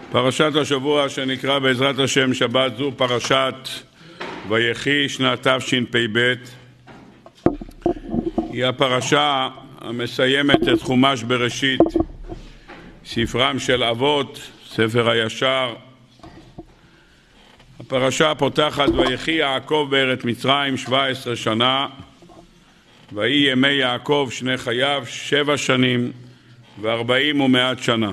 פרשת השבוע שנקרא בעזרת השם שבת זו פרשת ויחי שנת תשפ"ב. היא הפרשה המסיימת את חומש בראשית, ספרם של אבות, ספר הישר. הפרשה פותחת ויחי יעקב בארץ מצרים 17 שנה, ויהי ימי יעקב שני חייו 7 שנים ו40 שנה.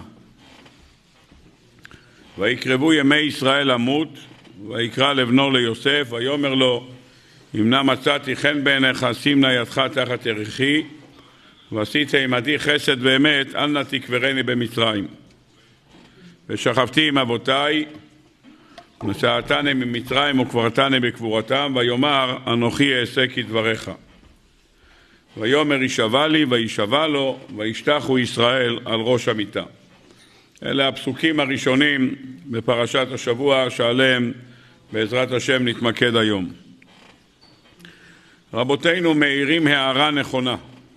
ויקרבו ימי ישראל למות, ויקרא לבנו ליוסף, ויאמר לו, אם נא מצאתי חן בעיניך, שים נא ידך תחת ירכי, ועשית עמדי חסד ואמת, אל נא תקברני במצרים. ושכבתי עם אבותי, ונשאתני ממצרים וקברתני בקבורתם, ויאמר אנוכי אעשה כדבריך. ויאמר יישבע לי, וישבע לו, וישתחו ישראל על ראש המיטה. אלה הפסוקים הראשונים בפרשת השבוע שעליהם בעזרת השם נתמקד היום. רבותינו מאירים הערה נכונה.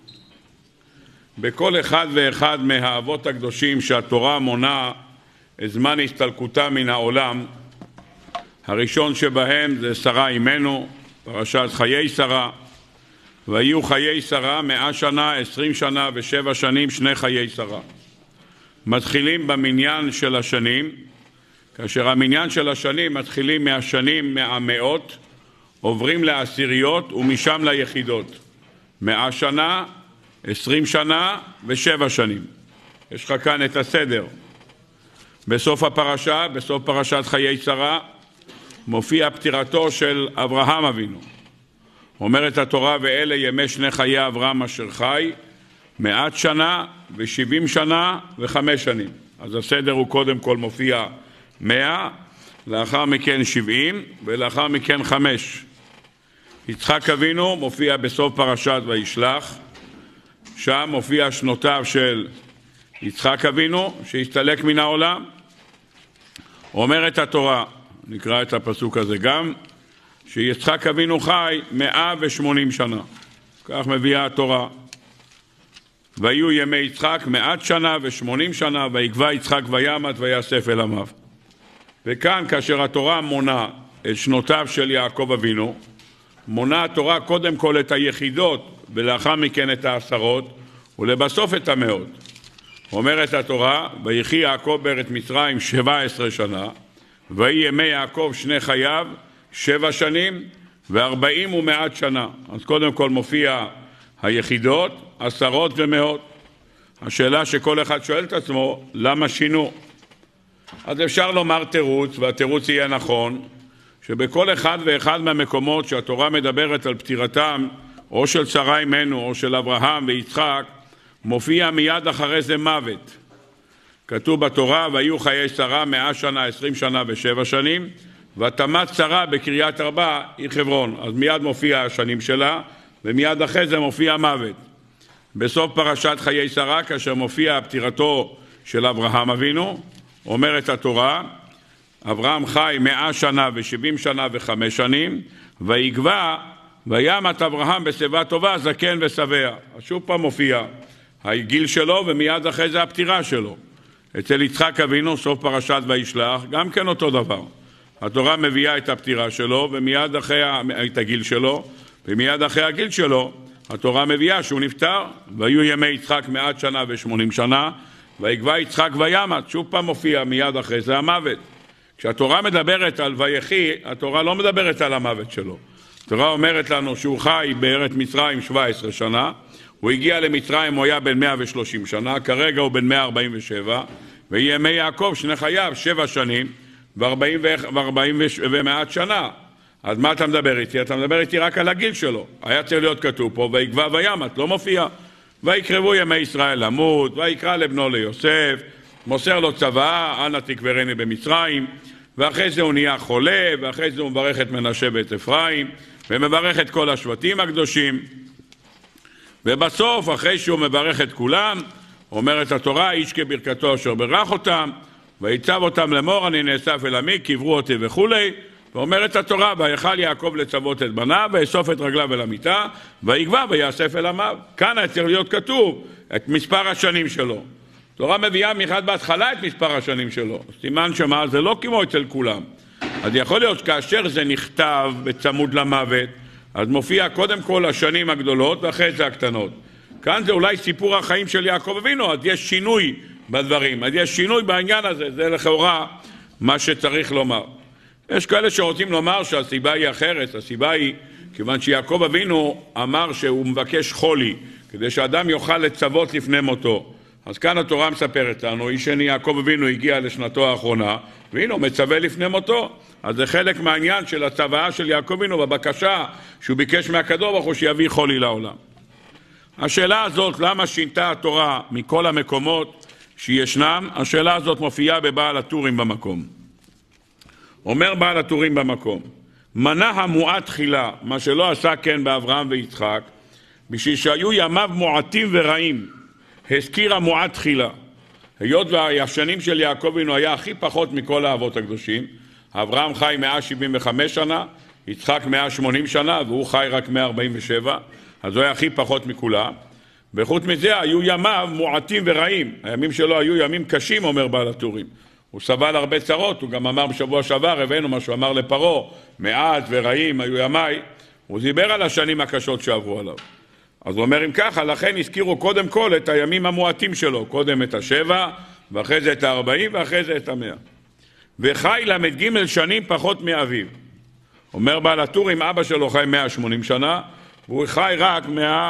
בכל אחד ואחד מהאבות הקדושים שהתורה מונה את זמן הסתלקותה מן העולם, הראשון שבהם זה שרה אימנו, פרשת חיי שרה, והיו חיי שרה 100 שנה, 20 שנה ו7 שנים, שני חיי שרה. מתחילים במניין של השנים, כאשר המניין של השנים מתחילים מהשנים מהמאות, עוברים לעשיריות ומשם ליחידות. 100 שנה, 20 שנה ו7 שנים. יש לך כאן את הסדר. בסוף הפרשה, בסוף פרשת חיי שרה, מופיע פטירתו של אברהם אבינו. אומרת התורה, ואלה ימי שני חיי אברהם אשר חי, 100 שנה ו70 שנה ו5 שנים. אז הסדר הוא קודם כל מופיע 100, לאחר מכן 70 ולאחר מכן 5. יצחק אבינו מופיע בסוף פרשת וישלח, שם מופיע שנותיו של יצחק אבינו שהסתלק מן העולם. אומרת התורה, נקרא את הפסוק הזה גם, שיצחק אבינו חי 180 שנה. כך מביאה התורה. והיו ימי יצחק 100 שנה ו80 שנה, ויקבע יצחק וימת ויאסף אל עמיו. וכאן כאשר התורה מונה את שנותיו של יעקב אבינו, מונה התורה קודם כל את היחידות ולאחר מכן את העשרות ולבסוף את המאות. אומרת התורה, ויחי יעקב בארץ מצרים 17 שנה, ויהי ימי יעקב שני חייו 7 שנים ו40 שנה. אז קודם כל מופיע היחידות, עשרות ומאות. השאלה שכל אחד שואל את עצמו, למה שינו? אז אפשר לומר תירוץ, והתירוץ יהיה נכון, שבכל אחד ואחד מהמקומות שהתורה מדברת על פטירתם, או של שרה אימנו, או של אברהם ויצחק, מופיע מיד אחרי זה מוות. כתוב בתורה, והיו חיי שרה 100 שנה, 20 שנה ו7 שנים, ותמת שרה בקריית ארבע היא חברון. אז מיד מופיע השנים שלה, ומיד אחרי זה מופיע מוות. בסוף פרשת חיי שרה, כאשר מופיע פטירתו של אברהם אבינו, אומרת התורה, אברהם חי 100 שנה ו70 שנה ו5 שנים, ויגבע וימת אברהם בשיבה טובה, זקן ושבע. אז שוב פעם מופיע הגיל שלו ומיד אחרי זה הפטירה שלו. אצל יצחק אבינו, סוף פרשת וישלח, גם כן אותו דבר. התורה מביאה את הפטירה שלו ומיד אחרי את הגיל שלו, ומיד אחרי הגיל שלו התורה מביאה שהוא נפטר. והיו ימי יצחק 100 שנה ו80 שנה, ויגבע יצחק וימת. שוב פעם מופיע מיד אחרי זה המוות. כשהתורה מדברת על ויחי, התורה לא מדברת על המוות שלו. התורה אומרת לנו שהוא חי בארץ מצרים 17 שנה, הוא הגיע למצרים, הוא היה בן 130 שנה, כרגע הוא בן 147, וימי יעקב שני חייו 7 שנים ו40 שנה. אז מה אתה מדבר איתי? אתה מדבר איתי רק על הגיל שלו. היה צריך להיות כתוב פה, ויגבע וימת, לא מופיע. ויקרבו ימי ישראל למות, ויקרא לבנו ליוסף, מוסר לו צוואה, אנא תקברני במצרים, ואחרי זה הוא נהיה חולה, ואחרי זה הוא מברך את מנשה ואת אפרים, ומברך את כל השבטים הקדושים. ובסוף, אחרי שהוא מברך את כולם, אומרת התורה, איש כברכתו אשר ברך אותם, ויצב אותם לאמור, אני נאסף אל עמי, קברו אותי וכולי. ואומרת התורה, ויכל יעקב לצוות את בניו, ויאסוף את רגליו אל המיטה, ויגבע ויאסף אל עמיו. כאן היה צריך להיות כתוב את מספר השנים שלו. התורה מביאה מיוחד בהתחלה את מספר השנים שלו. סימן שמה זה לא כמו אצל כולם. אז יכול להיות שכאשר זה נכתב בצמוד למוות, אז מופיע קודם כל השנים הגדולות ואחרי זה הקטנות. כאן זה אולי סיפור החיים של יעקב אבינו, אז יש שינוי בדברים, אז יש שינוי בעניין הזה, זה לכאורה מה שצריך לומר. יש כאלה שרוצים לומר שהסיבה היא אחרת, הסיבה היא כיוון שיעקב אבינו אמר שהוא מבקש חולי, כדי שאדם יוכל לצוות לפני מותו. אז כאן התורה מספרת לנו, איש שני יעקב אבינו הגיע לשנתו האחרונה, והנה הוא מצווה לפני מותו. אז זה חלק מהעניין של הצוואה של יעקב אבינו, בבקשה שהוא ביקש מהקדוש ברוך הוא שיביא חולי לעולם. השאלה הזאת, למה שינתה התורה מכל המקומות שישנם, השאלה הזאת מופיעה בבעל הטורים במקום. אומר בעל הטורים במקום, מנה המועט תחילה, מה שלא עשה כן באברהם ויצחק, בשביל שהיו ימיו מועטים ורעים, הזכיר המועט תחילה. היות והשנים של יעקב אבינו היה הכי פחות מכל האבות הקדושים, אברהם חי 175 שנה, יצחק 180 שנה, והוא חי רק 147, אז הוא היה הכי פחות מכולם. וחוץ מזה היו ימיו מועטים ורעים. הימים שלו היו ימים קשים, אומר בעל הטורים. הוא סבל הרבה צרות, הוא גם אמר בשבוע שעבר, הבאנו מה שהוא אמר לפרעה, מעט ורעים היו ימיי. הוא דיבר על השנים הקשות שעברו עליו. אז הוא אומר אם ככה, לכן הזכירו קודם כל את הימים המועטים שלו, קודם את 7, ואחרי זה את 40, ואחרי זה את 100. וחי למד ג' שנים פחות מאביו. אומר בעל הטורים, אבא שלו חי 180 שנה, והוא חי רק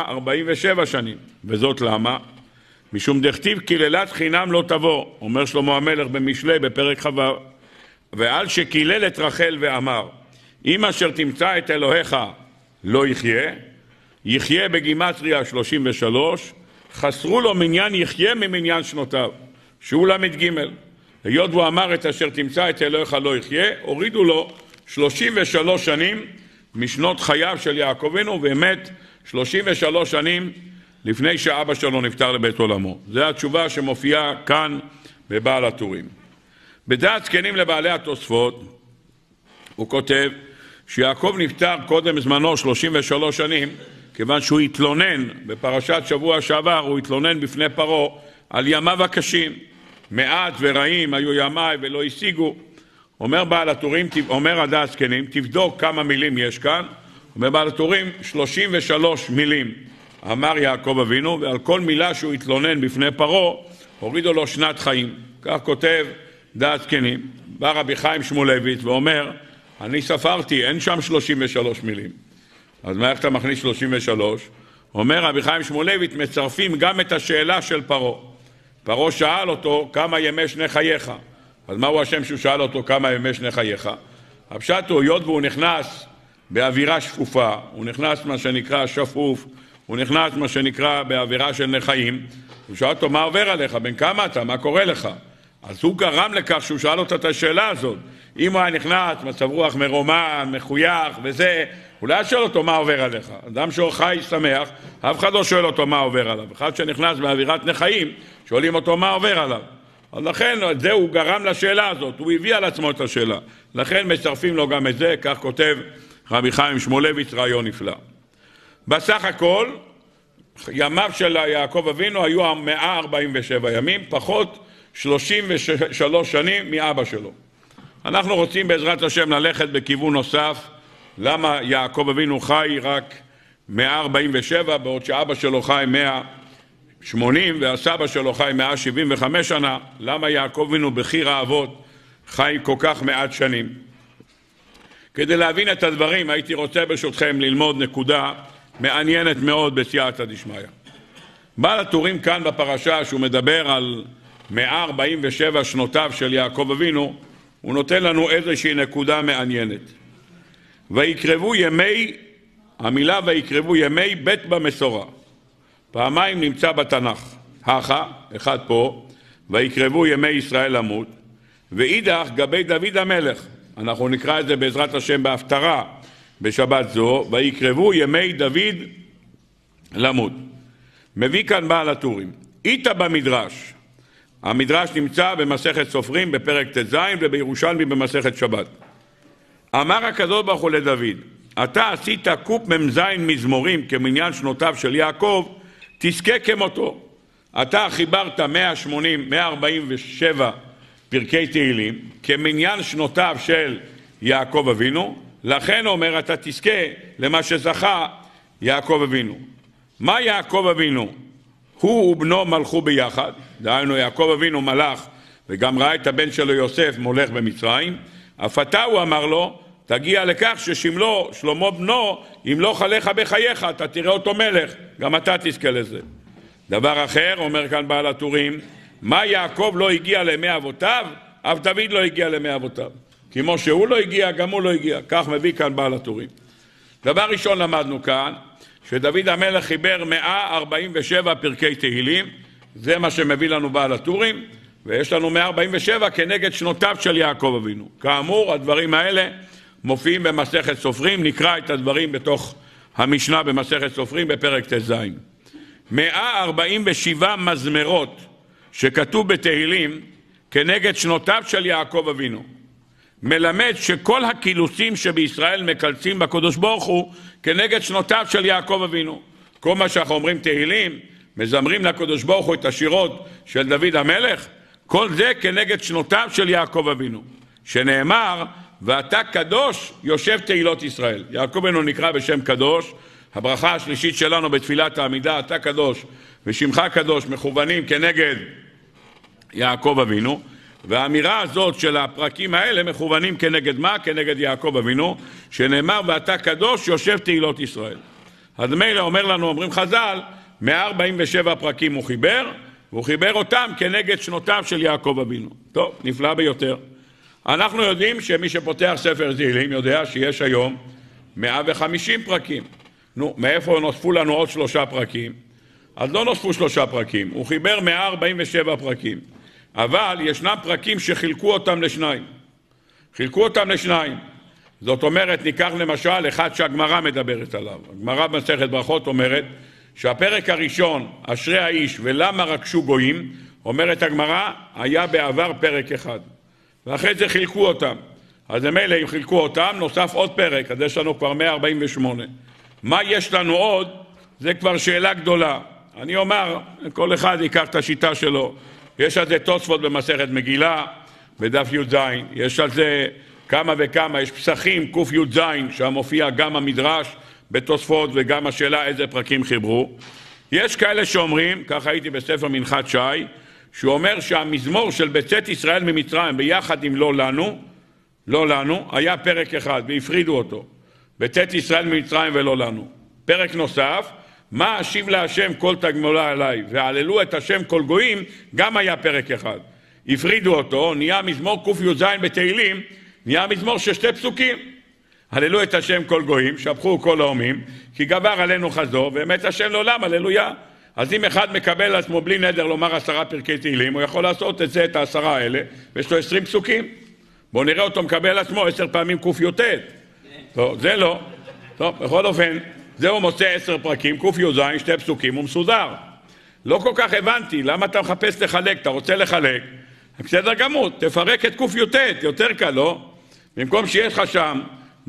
147 שנים. וזאת למה? משום דכתיב קיללת חינם לא תבוא, אומר שלמה המלך במשלי בפרק חווה, ועל שקילל את רחל ואמר, אם אשר תמצא את אלוהיך לא יחיה, יחיה בגימטריה 33, חסרו לו מניין יחיה ממניין שנותיו, שהוא למד ג'. היות והוא אמר את אשר תמצא את אלוהיך לא יחיה, הורידו לו 33 שנים משנות חייו של יעקב אבינו, באמת 33 שנים לפני שאבא שלו נפטר לבית עולמו. זו התשובה שמופיעה כאן בבעל הטורים. בדעת זקנים לבעלי התוספות, הוא כותב שיעקב נפטר קודם זמנו 33 שנים, כיוון שהוא התלונן, בפרשת שבוע שעבר, הוא התלונן בפני פרעה על ימיו הקשים. מעט ורעים היו ימיי ולא השיגו. אומר בעל הטורים, אומר הדעת זקנים, תבדוק כמה מילים יש כאן. אומר בעל הטורים, 33 מילים אמר יעקב אבינו, ועל כל מילה שהוא התלונן בפני פרעה, הורידו לו שנת חיים. כך כותב דעת זקנים. בא רבי חיים שמואלביץ ואומר, אני ספרתי, אין שם 33 מילים. אז מה איך אתה מכניס 33? אומר רבי חיים שמואלביץ, מצרפים גם את השאלה של פרעה. פרעה שאל אותו כמה ימי שני חייך. אז מהו השם שהוא שאל אותו כמה ימי שני חייך? הפשט הוא, היות והוא נכנס באווירה שפופה, הוא נכנס מה שנקרא שפוף, הוא נכנס מה שנקרא באווירה של נחיים, הוא שאל אותו מה עובר עליך, בן כמה אתה, מה קורה לך? אז הוא גרם לכך שהוא שאל אותה את השאלה הזאת. אם הוא היה נכנס, מצב רוח מרומן, מחוייך וזה, אולי שואל אותו מה עובר עליך. אדם שהוא חי שמח, אף אחד לא שואל אותו מה עובר עליו. אחד שנכנס באווירת נחיים, שואלים אותו מה עובר עליו. אז לכן זה הוא גרם לשאלה הזאת, הוא הביא על עצמו את השאלה. לכן מצרפים לו גם את זה, כך כותב רבי חיים שמואלביץ, רעיון נפלא. בסך הכל, ימיו של יעקב אבינו היו 147 ימים, פחות 33 שנים מאבא שלו. אנחנו רוצים בעזרת השם ללכת בכיוון נוסף, למה יעקב אבינו חי רק 147, בעוד שאבא שלו חי 180 והסבא שלו חי 175 שנה, למה יעקב אבינו בחיר האבות חי כל כך מעט שנים? כדי להבין את הדברים הייתי רוצה ברשותכם ללמוד נקודה מעניינת מאוד בסייעתא דשמיא. בעל הטורים כאן בפרשה שהוא מדבר על 147 שנותיו של יעקב אבינו, הוא נותן לנו איזושהי נקודה מעניינת. ויקרבו ימי, המילה ויקרבו ימי בית במסורה. פעמיים נמצא בתנ"ך. אחד פה, ויקרבו ימי ישראל למות, ואידך גבי דוד המלך. אנחנו נקרא את זה בעזרת השם בהפטרה בשבת זו, ויקרבו ימי דוד למות. מביא כאן בעל הטורים. איתה במדרש. המדרש נמצא במסכת סופרים בפרק ט"ז ובירושלמי במסכת שבת. אמר הקדוש ברוך הוא לדוד, אתה עשית קופ ממזין מזמורים כמניין שנותיו של יעקב, תזכה כמותו. אתה חיברת 147 פרקי תהילים כמניין שנותיו של יעקב אבינו, לכן אומר אתה תזכה למה שזכה יעקב אבינו. מה יעקב אבינו? הוא ובנו מלכו ביחד, דהיינו יעקב אבינו מלך וגם ראה את הבן שלו יוסף מולך במצרים, אף אתה הוא אמר לו תגיע לכך ששמלו שלמה בנו ימלוך עליך בחייך, אתה תראה אותו מלך, גם אתה תזכה לזה. דבר אחר אומר כאן בעל הטורים, מה יעקב לא הגיע לימי אבותיו, אף דוד לא הגיע לימי אבותיו, כמו שהוא לא הגיע גם הוא לא הגיע, כך מביא כאן בעל הטורים. דבר ראשון למדנו כאן שדוד המלך חיבר 147 פרקי תהילים, זה מה שמביא לנו בעל הטורים, ויש לנו 147 כנגד שנותיו של יעקב אבינו. כאמור הדברים האלה מופיעים במסכת סופרים, נקרא את הדברים בתוך המשנה במסכת סופרים בפרק ט"ז. 147 מזמרות שכתוב בתהילים כנגד שנותיו של יעקב אבינו, מלמד שכל הקילוסים שבישראל מקלצים בקדוש ברוך הוא כנגד שנותיו של יעקב אבינו. כל מה שאנחנו אומרים תהילים, מזמרים לקדוש ברוך הוא את השירות של דוד המלך, כל זה כנגד שנותיו של יעקב אבינו, שנאמר ואתה קדוש יושב תהילות ישראל. יעקב אבינו נקרא בשם קדוש, הברכה השלישית שלנו בתפילת העמידה, אתה קדוש ושמך קדוש, מכוונים כנגד יעקב אבינו, והאמירה הזאת של הפרקים האלה מכוונים כנגד מה? כנגד יעקב אבינו, שנאמר ואתה קדוש יושב תהילות ישראל. אז מילא אומר לנו, אומרים חז"ל, 147 פרקים הוא חיבר, והוא חיבר אותם כנגד שנותיו של יעקב אבינו. טוב, נפלא ביותר. אנחנו יודעים שמי שפותח ספר תהילים יודע שיש היום 150 פרקים. נו, מאיפה נוספו לנו עוד 3 פרקים? אז לא נוספו 3 פרקים, הוא חיבר 147 פרקים. אבל ישנם פרקים שחילקו אותם לשניים. חילקו אותם לשניים. זאת אומרת, ניקח למשל אחד שהגמרא מדברת עליו. הגמרא במסכת ברכות אומרת שהפרק הראשון, אשרי האיש ולמה רכשו גויים, אומרת הגמרא, היה בעבר פרק אחד. ואחרי זה חילקו אותם. אז מילא אם חילקו אותם, נוסף עוד פרק, אז יש לנו כבר 148. מה יש לנו עוד? זה כבר שאלה גדולה. אני אומר, כל אחד ייקח את השיטה שלו. יש על זה תוספות במסכת מגילה, בדף י"ז, יש על זה כמה וכמה, יש פסחים ק"י"ז, שם מופיע גם המדרש בתוספות וגם השאלה איזה פרקים חיברו. יש כאלה שאומרים, כך הייתי בספר מנחת שי, שהוא אומר שהמזמור של בצאת ישראל ממצרים ביחד עם לא לנו, היה פרק אחד והפרידו אותו. בצאת ישראל ממצרים ולא לנו. פרק נוסף, מה אשיב להשם כל תגמולה עליי, והעללו את השם כל גויים, גם היה פרק אחד. הפרידו אותו, נהיה מזמור ק"י"ז בתהילים, נהיה מזמור של 2 פסוקים. הללו את השם כל גויים, שבחו כל האומים, כי גבר עלינו חזור, ואמת השם לעולם, הללויה. אז אם אחד מקבל על עצמו בלי נדר לומר 10 פרקי תהילים, הוא יכול לעשות את זה, את 10 האלה, ויש לו 20 פסוקים. בואו נראה אותו מקבל על עצמו 10 פעמים ק"י"ט. טוב, זה לא. טוב, בכל אופן, זהו מוצא 10 פרקים, ק"י"ז, 2 פסוקים, הוא מסודר. לא כל כך הבנתי, למה אתה מחפש לחלק? אתה רוצה לחלק? בסדר גמור, תפרק את ק"י"ט, יותר קל, לא? במקום שיש לך שם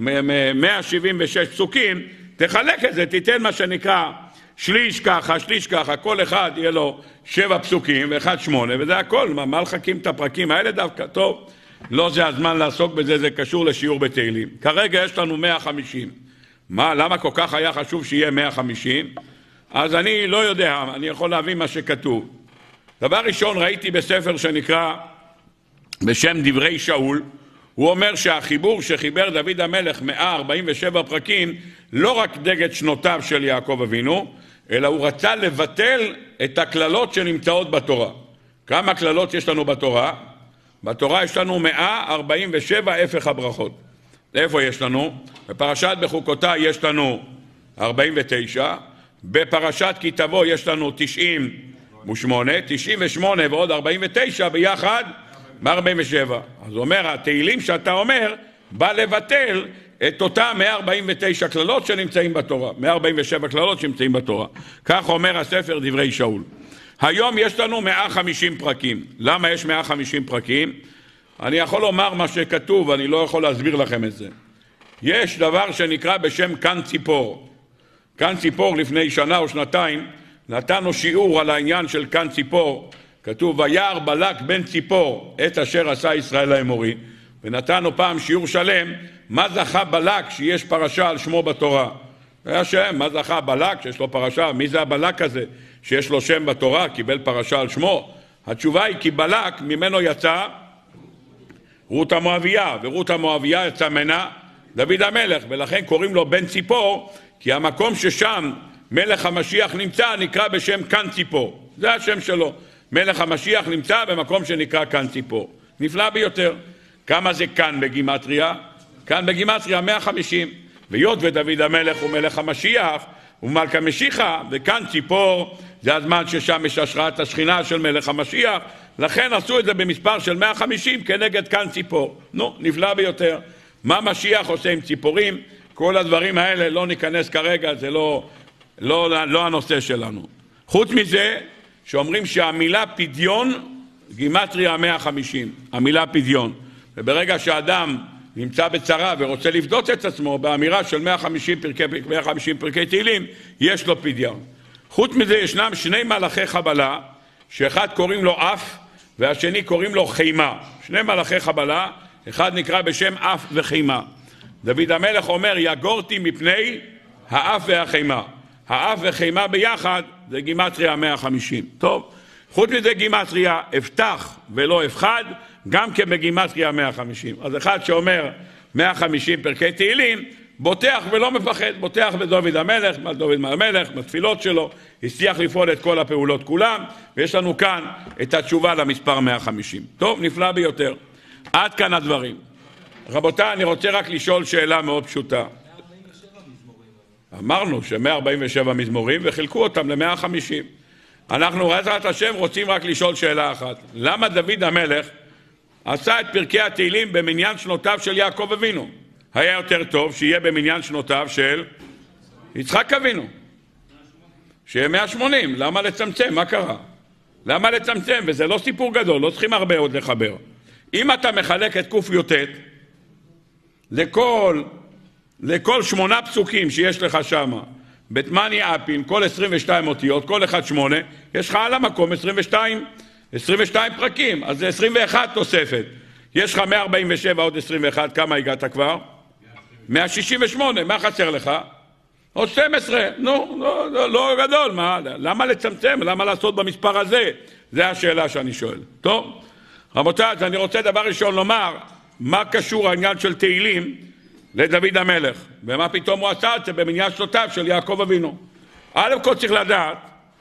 176 פסוקים, תחלק את זה, תיתן מה שנקרא שליש ככה, כל אחד יהיה לו 7 פסוקים ואחד 8, וזה הכל. מה לחכים את הפרקים האלה דווקא? טוב, לא זה הזמן לעסוק בזה, זה קשור לשיעור בתהילים. כרגע יש לנו 150. למה כל כך היה חשוב שיהיה 150? אז אני לא יודע, אני יכול להבין מה שכתוב. דבר ראשון, ראיתי בספר שנקרא בשם דברי שאול, הוא אומר שהחיבור שחיבר דוד המלך 147 פרקים, לא רק נגד שנותיו של יעקב אבינו, אלא הוא רצה לבטל את הכללות שנמצאות בתורה. כמה כללות יש לנו בתורה? בתורה יש לנו 147 הפך הברכות. איפה יש לנו? בפרשת בחוקותיי יש לנו 49, בפרשת כי תבוא יש לנו 98, 98 ועוד 49 ביחד 147. אז אומר, התהילים שאתה אומר, בא לבטל את אותם 149 כללות שנמצאים בתורה, 147 כללות שנמצאים בתורה. כך אומר הספר דברי שאול. היום יש לנו 150 פרקים. למה יש 150 פרקים? אני יכול לומר מה שכתוב, אני לא יכול להסביר לכם את זה. יש דבר שנקרא בשם כאן ציפור. כאן ציפור לפני שנה או שנתיים נתנו שיעור על העניין של כאן ציפור, כתוב וירא בלק בן ציפור את אשר עשה ישראל האמורי, ונתנו פעם שיעור שלם מה זכה בלק שיש פרשה על שמו בתורה. היה שם, מה זכה בלק שיש לו פרשה? מי זה הבלק הזה שיש לו שם בתורה, קיבל פרשה על שמו? התשובה היא כי בלק ממנו יצא רות המואביה, ורות המואביה יצא ממנה דוד המלך, ולכן קוראים לו בן ציפור, כי המקום ששם מלך המשיח נמצא נקרא בשם כאן ציפור. זה השם שלו. מלך המשיח נמצא במקום שנקרא כאן ציפור. נפלא ביותר. כמה זה כאן בגימטריה? כאן בגימטריה 150. ויות ודוד המלך הוא מלך המשיח, הוא מלכה משיחה, וכאן ציפור זה הזמן ששם יש השראת השכינה של מלך המשיח, לכן עשו את זה במספר של 150 כנגד כאן ציפור. נו, נפלא ביותר. מה משיח עושה עם ציפורים? כל הדברים האלה לא ניכנס כרגע, זה לא הנושא שלנו. חוץ מזה, שאומרים שהמילה פדיון, גימטריה 150, המילה פדיון. וברגע שאדם נמצא בצרה ורוצה לבדות את עצמו, באמירה של 150 פרקי תהילים, יש לו פדיון. חוץ מזה ישנם שני מלאכי חבלה, שאחד קוראים לו אף, והשני קוראים לו חימה. שני מלאכי חבלה, אחד נקרא בשם אף וחימה. דוד המלך אומר, יגורתי מפני האף והחימה. האף וחימה ביחד זה גימטריה 150. טוב, חוץ מזה גימטריה אפתח ולא אפחד, גם כן בגימטריה 150. אז אחד שאומר 150 פרקי תהילים, בוטח ולא מפחד, בוטח בדוד המלך, דוד המלך, בתפילות שלו, הצליח לפעול את כל הפעולות כולם, ויש לנו כאן את התשובה למספר 150. טוב, נפלא ביותר. עד כאן הדברים. רבותיי, אני רוצה רק לשאול שאלה מאוד פשוטה. 147 מזמורים. אמרנו ש147 מזמורים וחילקו אותם ל150. אנחנו בעזרת השם רוצים רק לשאול שאלה אחת. למה דוד המלך עשה את פרקי התהילים במניין שנותיו של יעקב אבינו? היה יותר טוב שיהיה במניין שנותיו של יצחק אבינו. שיהיה 180. למה לצמצם? מה קרה? למה לצמצם? וזה לא סיפור גדול, לא צריכים הרבה עוד לחבר. אם אתה מחלק את ק"י"ט לכל 8 פסוקים שיש לך שם, בתמני אפין, כל 22 אותיות, כל אחד 8, יש לך על המקום 22 פרקים, אז זה 21 תוספת. יש לך 147 עוד 21, כמה הגעת כבר? 168, מה חסר לך? עוד 12, לא גדול, מה? למה לצמצם? למה לעשות במספר הזה? זה השאלה שאני שואל. טוב, רבותיי, אני רוצה דבר ראשון לומר, מה קשור העניין של תהילים לדוד המלך? ומה פתאום הוא עשה את זה במניין שנותיו של יעקב אבינו? א' כל צריך לדעת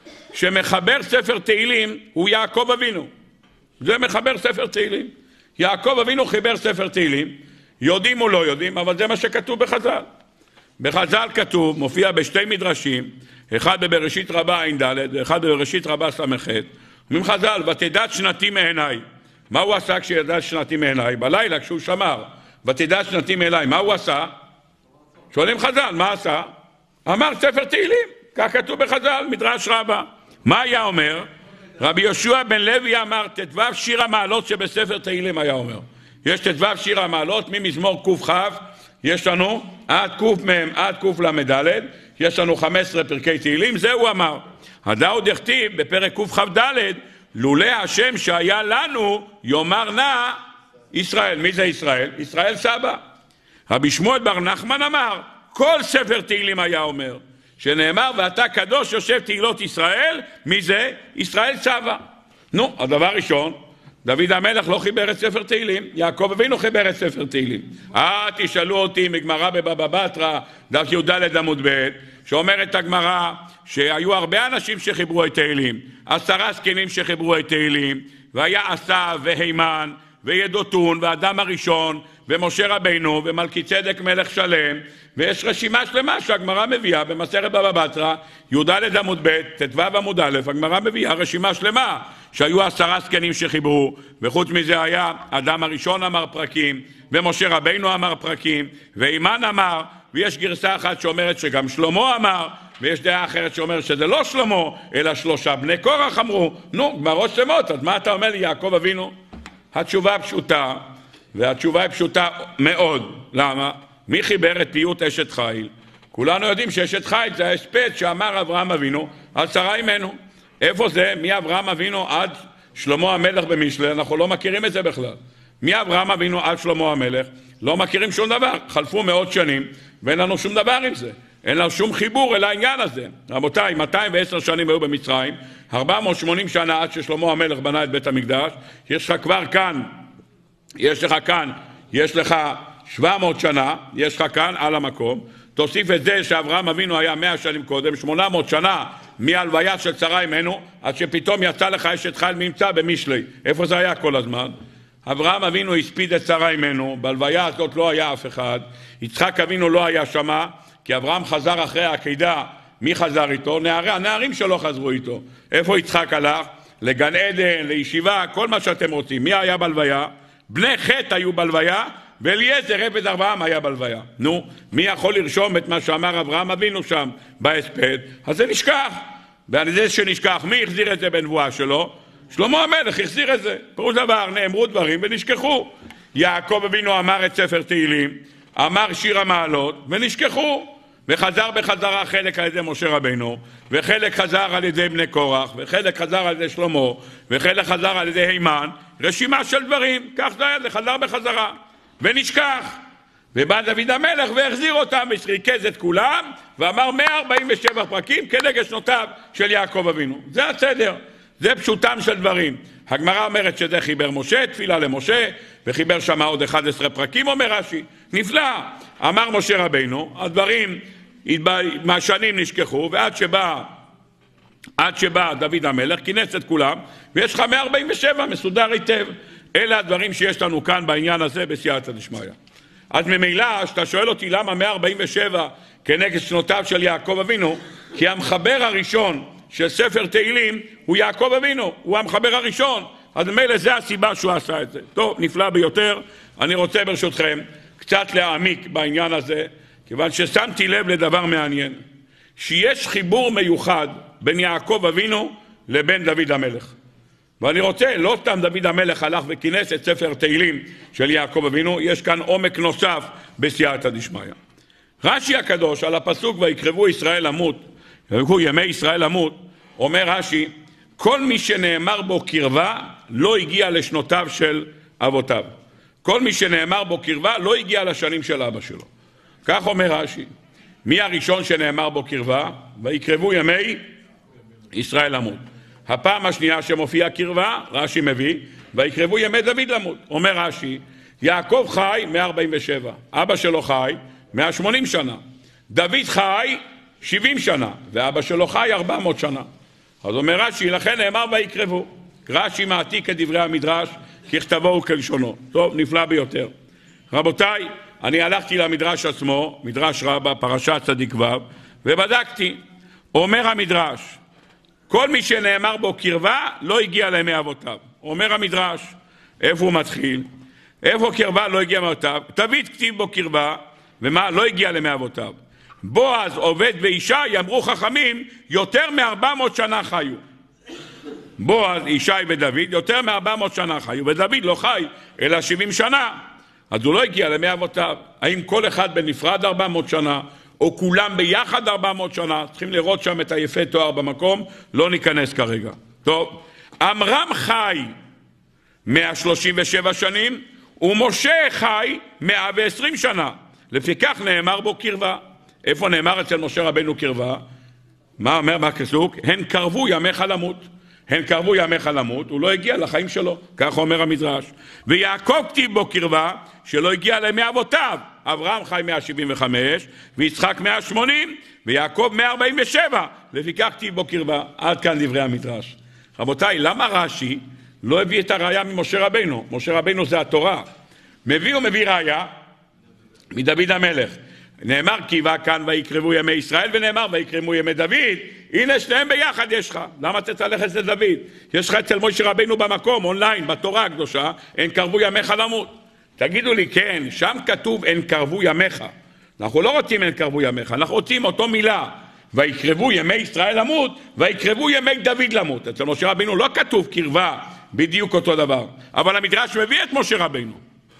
שמחבר ספר תהילים הוא יעקב אבינו. זה מחבר ספר תהילים. יעקב אבינו חיבר ספר תהילים, יודעים או לא יודעים, אבל זה מה שכתוב בחז"ל. בחז"ל כתוב, מופיע בשתי מדרשים, אחד בבראשית רבה ע"ד ואחד בבראשית רבה ס"ח. אומרים חז"ל, ותדע שנתי מעיניי. מה הוא עשה כשידע שנתי מעיניי? בלילה כשהוא שמר, ותדע שנתי מעיניי, מה הוא עשה? שואלים חז"ל, מה עשה? אמר ספר תהילים, כך כתוב בחז"ל, מדרש רבה. מה היה אומר? רבי יהושע בן לוי אמר, ט"ו שיר המעלות שבספר תהילים היה אומר. יש ט"ו שיר המעלות, ממזמור קכ", יש לנו עד קמ עד קל"ד, יש לנו 15 פרקי תהילים, זה הוא אמר. הדאוד הכתיב בפרק קכ"ד, לולא השם שהיה לנו יאמר נא ישראל. מי זה ישראל? ישראל סבא. רבי שמואל בר נחמן אמר, כל ספר תהילים היה אומר, שנאמר ואתה קדוש יושב תהילות ישראל. מי זה? ישראל סבא. נו, הדבר ראשון, דוד המלך לא חיבר את ספר תהילים, יעקב אבינו חיבר את ספר תהילים. תשאלו אותי מגמרא בבבא בתרא, דף י"ד עמוד ב', שאומרת הגמרא שהיו הרבה אנשים שחיברו את תהילים, 10 זקנים שחיברו את תהילים, והיה עשה והימן וידותון ואדם הראשון ומשה רבינו ומלכי צדק מלך שלם, ויש רשימה שלמה שהגמרא מביאה במסכת בבא בתרא י"ד עמוד ב' ט"ו עמוד א', הגמרא מביאה רשימה שלמה שהיו 10 זקנים שחיברו, וחוץ מזה היה אדם הראשון אמר פרקים ומשה רבינו אמר פרקים והימן אמר, ויש גרסה אחת שאומרת שגם שלמה אמר, ויש דעה אחרת שאומרת שזה לא שלמה אלא 3 בני קורח אמרו. נו, גמרות שלמות, אז מה אתה אומר לי יעקב אבינו? התשובה פשוטה, והתשובה היא פשוטה מאוד. למה? מי חיבר את פיוט אשת חיל? כולנו יודעים שאשת חיל זה ההספד שאמר אברהם אבינו על שרה אימנו. איפה זה? מאברהם אבינו עד שלמה המלך במשלי, אנחנו לא מכירים את זה בכלל. מאברהם אבינו עד שלמה המלך, לא מכירים שום דבר. חלפו מאות שנים ואין לנו שום דבר עם זה. אין לנו שום חיבור אל העניין הזה. רבותיי, 210 שנים היו במצרים, 480 שנה עד ששלמה המלך בנה את בית המקדש. יש לך כבר כאן, יש לך 700 שנה, יש לך כאן על המקום. תוסיף את זה שאברהם אבינו היה 100 שנים קודם, 800 שנה מהלוויה של שרה אימנו, עד שפתאום יצא לך אשת חיל ממצא במשלי. איפה זה היה כל הזמן? אברהם אבינו הספיד את שרה אימנו, בהלוויה הזאת לא היה אף אחד, יצחק אבינו לא היה שמה, כי אברהם חזר אחרי העקידה. מי חזר איתו? הנערים שלו חזרו איתו. איפה יצחק הלך? לגן עדן, לישיבה, כל מה שאתם רוצים. מי היה בהלוויה? בני חטא היו בהלוויה, ואליעזר עבד אברהם היה בהלוויה. נו, מי יכול לרשום את מה שאמר אברהם אבינו שם בהספד? אז זה נשכח. ועל זה שנשכח, מי החזיר את זה בנבואה שלו? שלמה המלך החזיר את זה. פירוש דבר, נאמרו דברים ונשכחו. יעקב אבינו אמר את ספר תהילים, אמר שיר המעלות ונשכחו. וחזר בחזרה חלק על ידי משה רבינו, וחלק חזר על ידי בני קורח, וחלק חזר על ידי שלמה, וחלק חזר על ידי הימן. רשימה של דברים, כך זה היה, זה חזר בחזרה ונשכח. ובא דוד המלך והחזיר אותם, וריכז את כולם ואמר 147 פרקים כנגד שנותיו של יעקב אבינו. זה הסדר, זה פשוטם של דברים. הגמרא אומרת שזה חיבר משה, תפילה למשה, וחיבר שם עוד 11 פרקים, אומר רש"י. נפלא. אמר משה רבינו, הדברים מהשנים נשכחו, ועד שבא דוד המלך, כינס את כולם, ויש לך 147 מסודר היטב. אלה הדברים שיש לנו כאן בעניין הזה בסייעתא דשמיא. אז ממילא, שאתה שואל אותי למה 147 כנגד שנותיו של יעקב אבינו, כי המחבר הראשון של ספר תהילים הוא יעקב אבינו, הוא המחבר הראשון. אז ממילא זה הסיבה שהוא עשה את זה. טוב, נפלא ביותר. אני רוצה ברשותכם קצת להעמיק בעניין הזה, כיוון ששמתי לב לדבר מעניין, שיש חיבור מיוחד בין יעקב אבינו לבין דוד המלך. ואני רוצה, לא סתם דוד המלך הלך וכינס את ספר תהילים של יעקב אבינו, יש כאן עומק נוסף בסייעתא דשמיא. רש"י הקדוש על הפסוק ויקרבו ישראל למות, ויקרבו ימי ישראל למות, אומר רש"י, כל מי שנאמר בו קרבה לא הגיע לשנותיו של אבותיו. כל מי שנאמר בו קרבה לא הגיע לשנים של אבא שלו. כך אומר רש"י. מי הראשון שנאמר בו קרבה? ויקרבו ימי ישראל למות. הפעם השנייה שמופיע קרבה, רש"י מביא, ויקרבו ימי דוד למות. אומר רש"י, יעקב חי 147, אבא שלו חי 180 שנה. דוד חי 70 שנה, ואבא שלו חי 400 שנה. אז אומר רש"י, לכן נאמר ויקרבו. רש"י מעתיק את דברי המדרש, ככתבו וכלשונו. טוב, נפלא ביותר. רבותיי, אני הלכתי למדרש עצמו, מדרש רבה, פרשת צדיק ו', ובדקתי. אומר המדרש, כל מי שנאמר בו קרבה לא הגיע לימי אבותיו. אומר המדרש, איפה הוא מתחיל? איפה קרבה לא הגיע מאבותיו? דוד כתיב בו קרבה, ומה? לא הגיע לימי אבותיו. בועז, עובד ואישי, אמרו חכמים, יותר מ-400 שנה חיו. בועז, ישי ודוד, יותר מ-400 שנה חיו, ודוד לא חי, אלא 70 שנה. אז הוא לא הגיע לימי אבותיו. האם כל אחד בנפרד 400 שנה, או כולם ביחד 400 שנה? צריכים לראות שם את היפה תואר במקום, לא ניכנס כרגע. טוב, עמרם חי 137 שנים, ומשה חי 120 שנה. לפיכך נאמר בו קרבה. איפה נאמר אצל משה רבנו קרבה? מה אומר מהפסוק? הן קרבו ימיך למות. הן קרבו ימיך למות, הוא לא הגיע לחיים שלו, כך אומר המדרש. ויעקב כתיב בו קרבה, שלא הגיע לימי אבותיו. אברהם חי 175, ויצחק 180, ויעקב 147. לפיכך כתיב בו קרבה. עד כאן דברי המדרש. רבותיי, למה רש"י לא הביא את הראיה ממשה רבנו? משה רבנו זה התורה. מביא ראיה מדוד המלך. נאמר קיבה כאן ויקרבו ימי ישראל, ונאמר ויקרבו ימי דוד. הנה שניהם ביחד יש לך. למה אתה צריך ללכת לדוד? יש לך אצל משה רבנו במקום, אונליין, בתורה הקדושה, הן קרבו ימיך למות. תגידו לי, כן, שם כתוב הן קרבו ימיך. אנחנו לא רוצים הן קרבו ימיך, אנחנו רוצים אותו מילה. ויקרבו ימי ישראל למות, ויקרבו ימי דוד למות. אצל משה רבנו לא כתוב קרבה, בדיוק אותו דבר. אבל המדרש מביא את משה רבנו.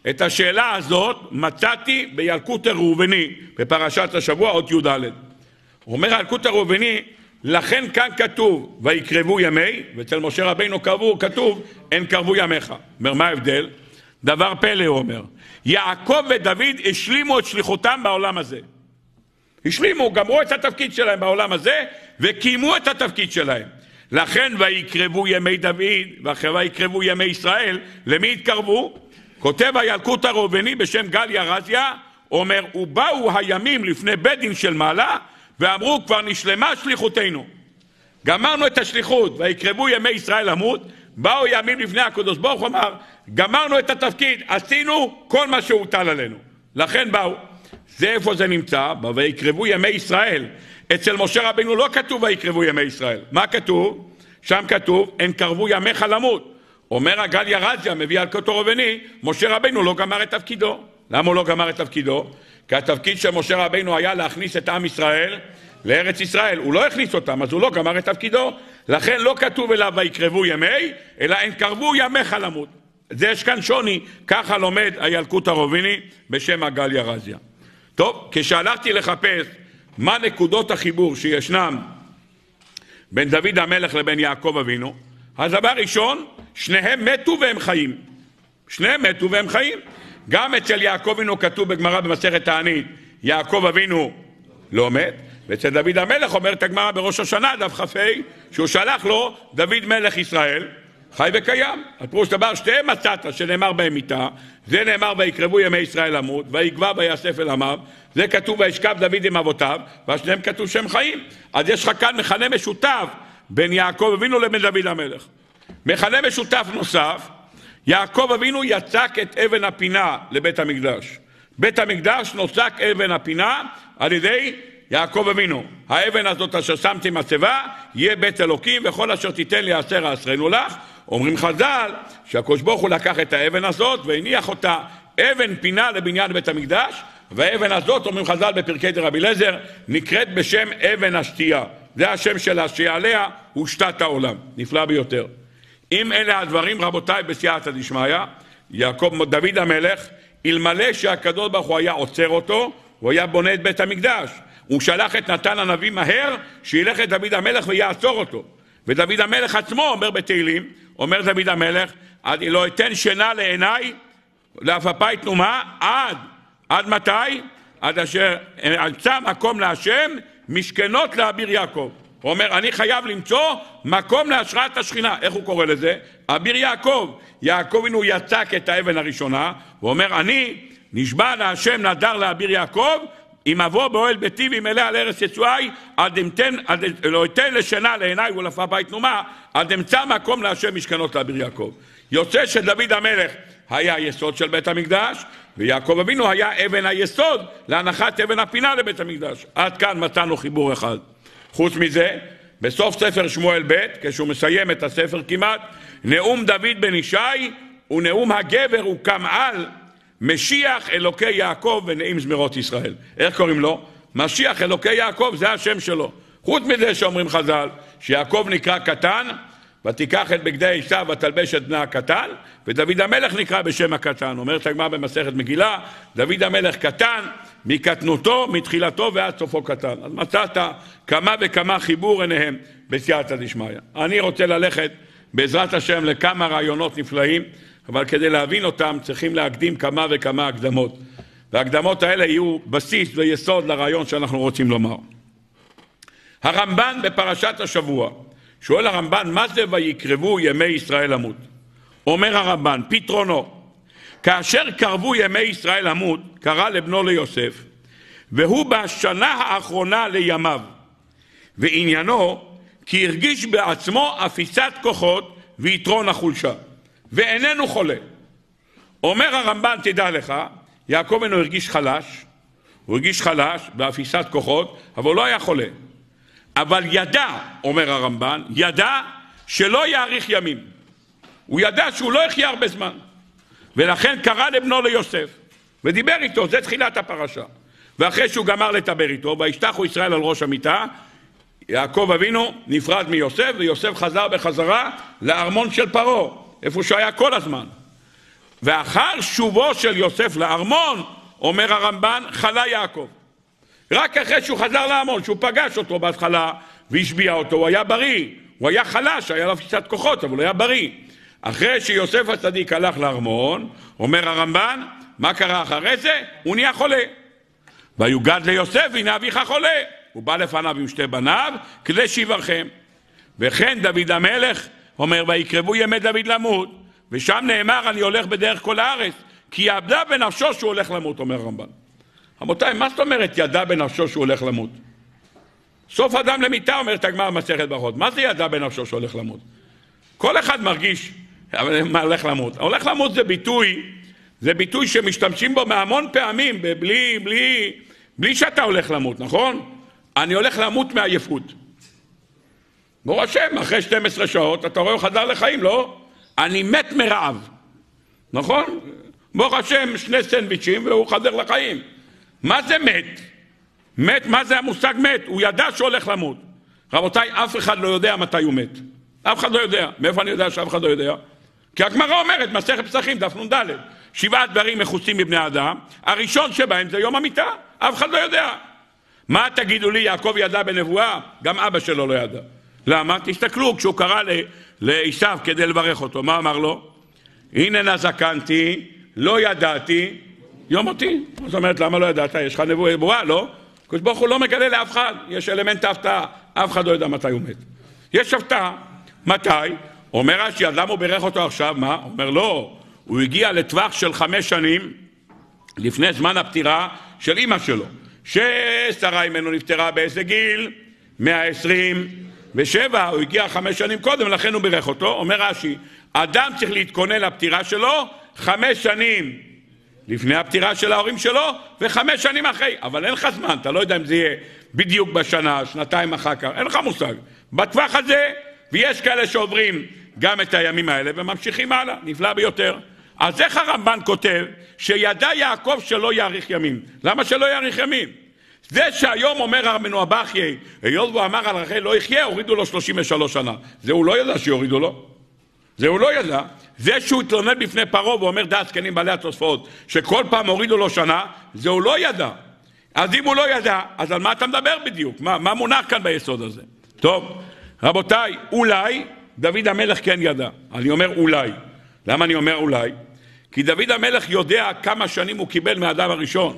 את השאלה הזאת מצאתי בילקוט הראובני, בפרשת השבוע, אות י"ד. אומר הילקוט הראובני, לכן כאן כתוב, ויקרבו ימי, ואצל משה רבינו כתוב, אין קרבו ימיך. אומר, מה ההבדל? דבר פלא, הוא אומר. יעקב ודוד השלימו את שליחותם בעולם הזה. השלימו, גמרו את התפקיד שלהם בעולם הזה, וקיימו את התפקיד שלהם. לכן ויקרבו ימי דוד, ואחרי ויקרבו ימי ישראל, למי התקרבו? כותב הילקוט הראובני בשם גליה רזיה, אומר, ובאו הימים לפני בית דין של מעלה, ואמרו, כבר נשלמה שליחותנו. גמרנו את השליחות, ויקרבו ימי ישראל למות, באו ימים לפני הקדוש ברוך הוא אמר, גמרנו את התפקיד, עשינו כל מה שהוטל עלינו. לכן באו. זה איפה זה נמצא? ויקרבו ימי ישראל. אצל משה רבינו לא כתוב ויקרבו ימי ישראל. מה כתוב? שם כתוב, אין קרבו ימיך למות. אומר הגליה רזיה, מביא הילקוט הראובני, משה רבינו לא גמר את תפקידו. למה הוא לא גמר את תפקידו? כי התפקיד של משה רבינו היה להכניס את עם ישראל לארץ ישראל. הוא לא הכניס אותם, אז הוא לא גמר את תפקידו. לכן לא כתוב אליו ויקרבו ימי, אלא אין קרבו ימיך למות. זה יש כאן שוני, ככה לומד הילקוט הראובני בשם הגליה רזיה. טוב, כשהלכתי לחפש מה נקודות החיבור שישנם בין דוד המלך לבין יעקב אבינו, אז דבר ראשון, שניהם מתו והם חיים. שניהם מתו והם חיים. גם אצל יעקב אבינו כתוב בגמרא במסכת תענית, יעקב אבינו לא מת, ואצל דוד המלך אומרת הגמרא בראש השנה, דף כ"ה, שהוא שלח לו דוד מלך ישראל, חי וקיים. הפירוש דבר שתיהם מצאת שנאמר בהם מיתה, זה נאמר ויקרבו ימי ישראל למות, ויגבע ויאסף אל עמיו, זה כתוב וישכב דוד עם אבותיו, והשניהם כתוב שהם חיים. אז יש לך כאן מכנה משותף בין יעקב אבינו לבין דוד המלך. מכנה משותף נוסף, יעקב אבינו יצק את אבן הפינה לבית המקדש. בית המקדש נוצק אבן הפינה על ידי יעקב אבינו. האבן הזאת אשר שמתי מצבה, יהיה בית אלוקים, וכל אשר תיתן לי עשר אעשרנו לך. אומרים חז"ל שהקדוש ברוך הוא לקח את האבן הזאת והניח אותה אבן פינה לבניין בית המקדש, והאבן הזאת, אומרים חז"ל בפרקי דרבי אליעזר, נקראת בשם אבן השתייה. זה השם שלה, שעליה הושתת העולם. נפלא ביותר. אם אלה הדברים, רבותיי, בסייעתא דשמיא, דוד המלך, אלמלא שהקדוש ברוך הוא היה עוצר אותו, הוא היה בונה את בית המקדש. הוא שלח את נתן הנביא מהר, שילך את דוד המלך ויעצור אותו. ודוד המלך עצמו אומר בתהילים, אומר דוד המלך, לא אתן שינה לעיניי, לעפעפי תנומה, עד מתי? עד אשר אמצא מקום להשם, משכנות לאביר יעקב. הוא אומר, אני חייב למצוא מקום להשראת השכינה. איך הוא קורא לזה? אביר יעקב. יעקב הוא יצק את האבן הראשונה, הוא אומר, אני נשבע להשם נדר לאביר יעקב, אם אבוא באוהל ביתי וימלא על ארץ יצואי, לא אתן לשינה לעיניי ולעפעפי תנומה, עד אמצא מקום להשם משכנות לאביר יעקב. יוצא שדוד המלך היה היסוד של בית המקדש, ויעקב אבינו היה אבן היסוד להנחת אבן הפינה לבית המקדש. עד כאן מצאנו חיבור אחד. חוץ מזה, בסוף ספר שמואל ב', כשהוא מסיים את הספר כמעט, נאום דוד בן ישי ונאום הגבר הוא קמעל, משיח אלוקי יעקב ונעים זמירות ישראל. איך קוראים לו? משיח אלוקי יעקב, זה השם שלו. חוץ מזה שאומרים חז"ל, שיעקב נקרא קטן, ותיקח את בגדי עשיו ותלבש את בנה הקטן, ודוד המלך נקרא בשם הקטן. אומרת הגמרא במסכת מגילה, דוד המלך קטן, מקטנותו, מתחילתו ועד סופו קטן. אז מצאת כמה וכמה חיבור עיניהם בסייעתא דשמיא. אני רוצה ללכת בעזרת השם לכמה רעיונות נפלאים, אבל כדי להבין אותם צריכים להקדים כמה וכמה הקדמות. וההקדמות האלה יהיו בסיס ויסוד לרעיון שאנחנו רוצים לומר. הרמב"ן בפרשת השבוע, שואל הרמב"ן, מה זה ויקרבו ימי ישראל למות? אומר הרמב"ן, פתרונו, כאשר קרבו ימי ישראל למות, קרא לבנו ליוסף, והוא בשנה האחרונה לימיו, ועניינו, כי הרגיש בעצמו אפיסת כוחות ויתרון החולשה, ואיננו חולה. אומר הרמב"ן, תדע לך, יעקב אבינו הרגיש חלש, הוא הרגיש חלש באפיסת כוחות, אבל הוא לא היה חולה. אבל ידע, אומר הרמב"ן, ידע שלא יאריך ימים. הוא ידע שהוא לא יחיה הרבה זמן. ולכן קרא לבנו ליוסף, ודיבר איתו, זה תחילת הפרשה. ואחרי שהוא גמר לדבר איתו, וישתחו ישראל על ראש המיטה, יעקב אבינו נפרד מיוסף, ויוסף חזר בחזרה לארמון של פרעה, איפה שהיה כל הזמן. ואחר שובו של יוסף לארמון, אומר הרמב"ן, חלה יעקב. רק אחרי שהוא חזר לארמון, שהוא פגש אותו בהתחלה והשביע אותו, הוא היה בריא, הוא היה חלש, היה לו קצת כוחות, אבל הוא היה בריא. אחרי שיוסף הצדיק הלך לארמון, אומר הרמב"ן, מה קרה אחרי זה? הוא נהיה חולה. ויוגד ליוסף, הנה אביך חולה. הוא בא לפניו עם שתי בניו, כדי שיברכם. וכן דוד המלך אומר, ויקרבו ימי דוד למות. ושם נאמר, אני הולך בדרך כל הארץ, כי ידע בנפשו שהוא הולך למות, אומר הרמב"ן. רבותיי, מה זאת אומרת ידע בנפשו שהוא הולך למות? סוף אדם למיתה, אומרת הגמרא במסכת ברכות. מה זה ידע בנפשו שהוא הולך למות? כל אחד מרגיש מה הולך למות. הולך למות זה ביטוי שמשתמשים בו מהמון פעמים, בלי שאתה הולך למות, נכון? אני הולך למות מעייפות. ברוך השם, אחרי 12 שעות, אתה רואה הוא חזר לחיים, לא? אני מת מרעב, נכון? ברוך השם, 2 סנדוויצ'ים והוא חזר לחיים. מה זה מת? מת, מה זה המושג מת? הוא ידע שהוא הולך למות. רבותיי, אף אחד לא יודע מתי הוא מת. אף אחד לא יודע. מאיפה אני יודע שאף אחד לא יודע? כי הגמרא אומרת, מסכת פסחים, דף נ"ד, 7 דברים מכוסים מבני אדם, הראשון שבהם זה יום המיתה. אף אחד לא יודע. מה תגידו לי, יעקב ידע בנבואה? גם אבא שלו לא ידע. למה? תסתכלו, כשהוא קרא לעשיו כדי לברך אותו, מה אמר לו? הנה נזקנתי, לא ידעתי, יום אותי. זאת אומרת, למה לא ידעת? יש לך נבואה, לא? הקדוש ברוך הוא לא מגלה לאף אחד, יש אלמנט ההפתעה, אף אחד לא יודע מתי הוא מת. יש הפתעה, מתי? אומר רש"י, אדם הוא בירך אותו עכשיו, מה? אומר לא, הוא הגיע לטווח של 5 שנים, לפני זמן הפטירה של אמא שלו, ששרה ממנו נפטרה באיזה גיל? 127, הוא הגיע 5 שנים קודם, לכן הוא בירך אותו. אומר רש"י, אדם צריך להתכונן לפטירה שלו 5 שנים לפני הפטירה של ההורים שלו, ו5 שנים אחרי. אבל אין לך זמן, אתה לא יודע אם זה יהיה בדיוק בשנה, 2 אחר כך, אין לך מושג. בטווח הזה, ויש כאלה שעוברים גם את הימים האלה, וממשיכים הלאה, נפלא ביותר. אז איך הרמב"ן כותב שידע יעקב שלא יאריך ימים? למה שלא יאריך ימים? זה שהיום אומר הרמנו הבכייה, היות והוא אמר על רחל לא יחיה, הורידו לו 33 שנה. זה הוא לא ידע שיורידו לו. זה הוא לא ידע. זה שהוא התלונן בפני פרעה ואומר דעת זקנים בעלי התוספות, שכל פעם הורידו לו שנה, זה הוא לא ידע. אז אם הוא לא ידע, אז על מה אתה מדבר בדיוק? מה מונח כאן ביסוד הזה? טוב, רבותיי, אולי דוד המלך כן ידע. אני אומר אולי. למה אני אומר אולי? כי דוד המלך יודע כמה שנים הוא קיבל מהאדם הראשון.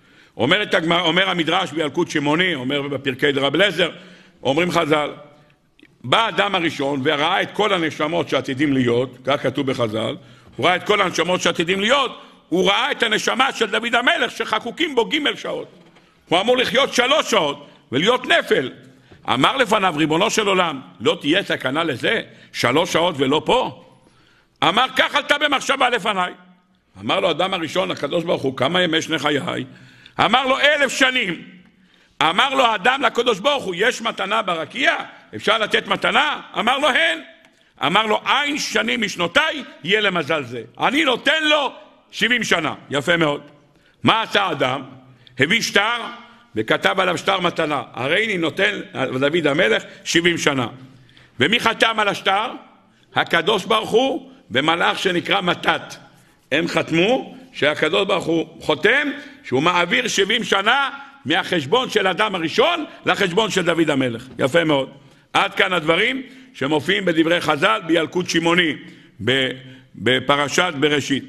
אומר המדרש בילקוט שמעוני, אומר בפרקי רב אליעזר, אומרים חז"ל, בא האדם הראשון וראה את כל הנשמות שעתידים להיות, כך כתוב בחז"ל, הוא ראה את כל הנשמות שעתידים להיות, הוא ראה את הנשמה של דוד המלך שחקוקים בו ג' שעות. הוא אמור לחיות 3 שעות ולהיות נפל. אמר לפניו, ריבונו של עולם, לא תהיה סכנה לזה, 3 שעות ולא פה? אמר, כך עלתה במחשבה לפניי. אמר לו אדם הראשון, הקדוש ברוך הוא, כמה ימי שני חיי? אמר לו 1000 שנים. אמר לו האדם לקדוש ברוך הוא, יש מתנה ברקיע? אפשר לתת מתנה? אמר לו הן. אמר לו, עין שנים משנותיי יהיה למזל זה. אני נותן לו 70 שנה. יפה מאוד. מה עשה האדם? הביא שטר וכתב עליו שטר מתנה. הרי אני נותן לדוד המלך 70 שנה. ומי חתם על השטר? הקדוש ברוך הוא במלאך שנקרא מתת. הם חתמו שהקדוש ברוך הוא חותם שהוא מעביר 70 שנה מהחשבון של אדם הראשון לחשבון של דוד המלך. יפה מאוד. עד כאן הדברים שמופיעים בדברי חז"ל בילקוט שמעוני בפרשת בראשית.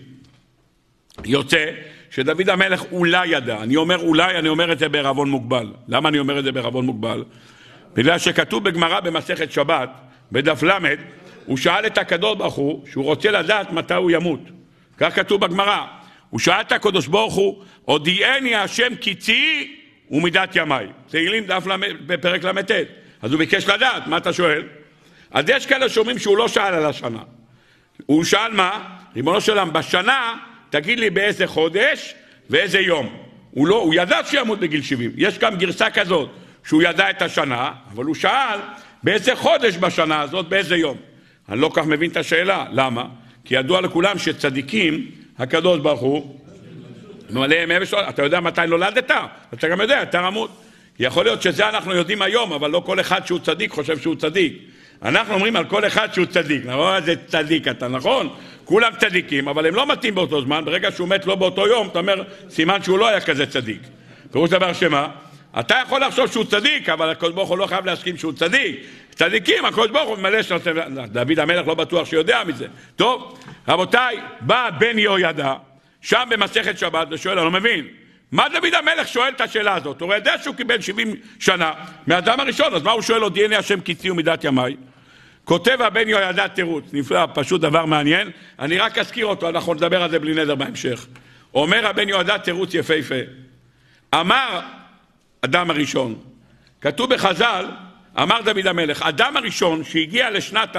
יוצא שדוד המלך אולי ידע. אני אומר אולי, אני אומר את זה בערבון מוגבל. למה אני אומר את זה בערבון מוגבל? בגלל שכתוב בגמרא במסכת שבת, בדף למד, הוא שאל את הקדוש ברוך הוא שהוא רוצה לדעת מתי הוא ימות. כך כתוב בגמרא. הוא שאל את הקדוש ברוך הוא, הודיעני השם קיצי ומידת ימיי. תהילים דף בפרק למד. אז הוא ביקש לדעת, מה אתה שואל? אז יש כאלה שאומרים שהוא לא שאל על השנה. הוא שאל מה? ריבונו של עולם, בשנה תגיד לי באיזה חודש ואיזה יום. הוא ידע שימות בגיל 70. יש גם גרסה כזאת, שהוא ידע את השנה, אבל הוא שאל באיזה חודש בשנה הזאת, באיזה יום. אני לא כך מבין את השאלה. למה? כי ידוע לכולם שצדיקים, הקדוש ברוך הוא, אתה יודע מתי נולדת? אתה גם יודע, אתה רמות. יכול להיות שזה אנחנו יודעים היום, אבל לא כל אחד שהוא צדיק חושב שהוא צדיק. אנחנו אומרים על כל אחד שהוא צדיק, נכון? זה צדיק אתה, נכון? כולם צדיקים, אבל הם לא מתים באותו זמן, ברגע שהוא מת לא באותו יום, אתה אומר, סימן שהוא לא היה כזה צדיק. פירוש דבר שמה? אתה יכול לחשוב שהוא צדיק, אבל הקדוש ברוך הוא לא חייב להסכים שהוא צדיק. צדיקים, הקדוש ברוך הוא ממלא שנותן, דוד המלך לא בטוח שיודע מזה. טוב, רבותיי, בא בן יהוידע, שם במסכת שבת, ושואל, אני לא מבין, מה דוד המלך שואל את השאלה הזאת? הוא יודע שהוא קיבל 70 שנה מהאדם הראשון, אז מה הוא שואל? הודיעני השם קצי ומידת ימיי. כותב הבן יהוידע תירוץ, נפלא, פשוט דבר מעניין, אני רק אזכיר אותו, אנחנו נדבר על זה בלי נדר בהמשך. אומר הבן יהוידע תירוץ יפהפה. אמר אדם הראשון, כתוב בחז"ל, אמר דוד המלך, אדם הראשון שהגיע לשנת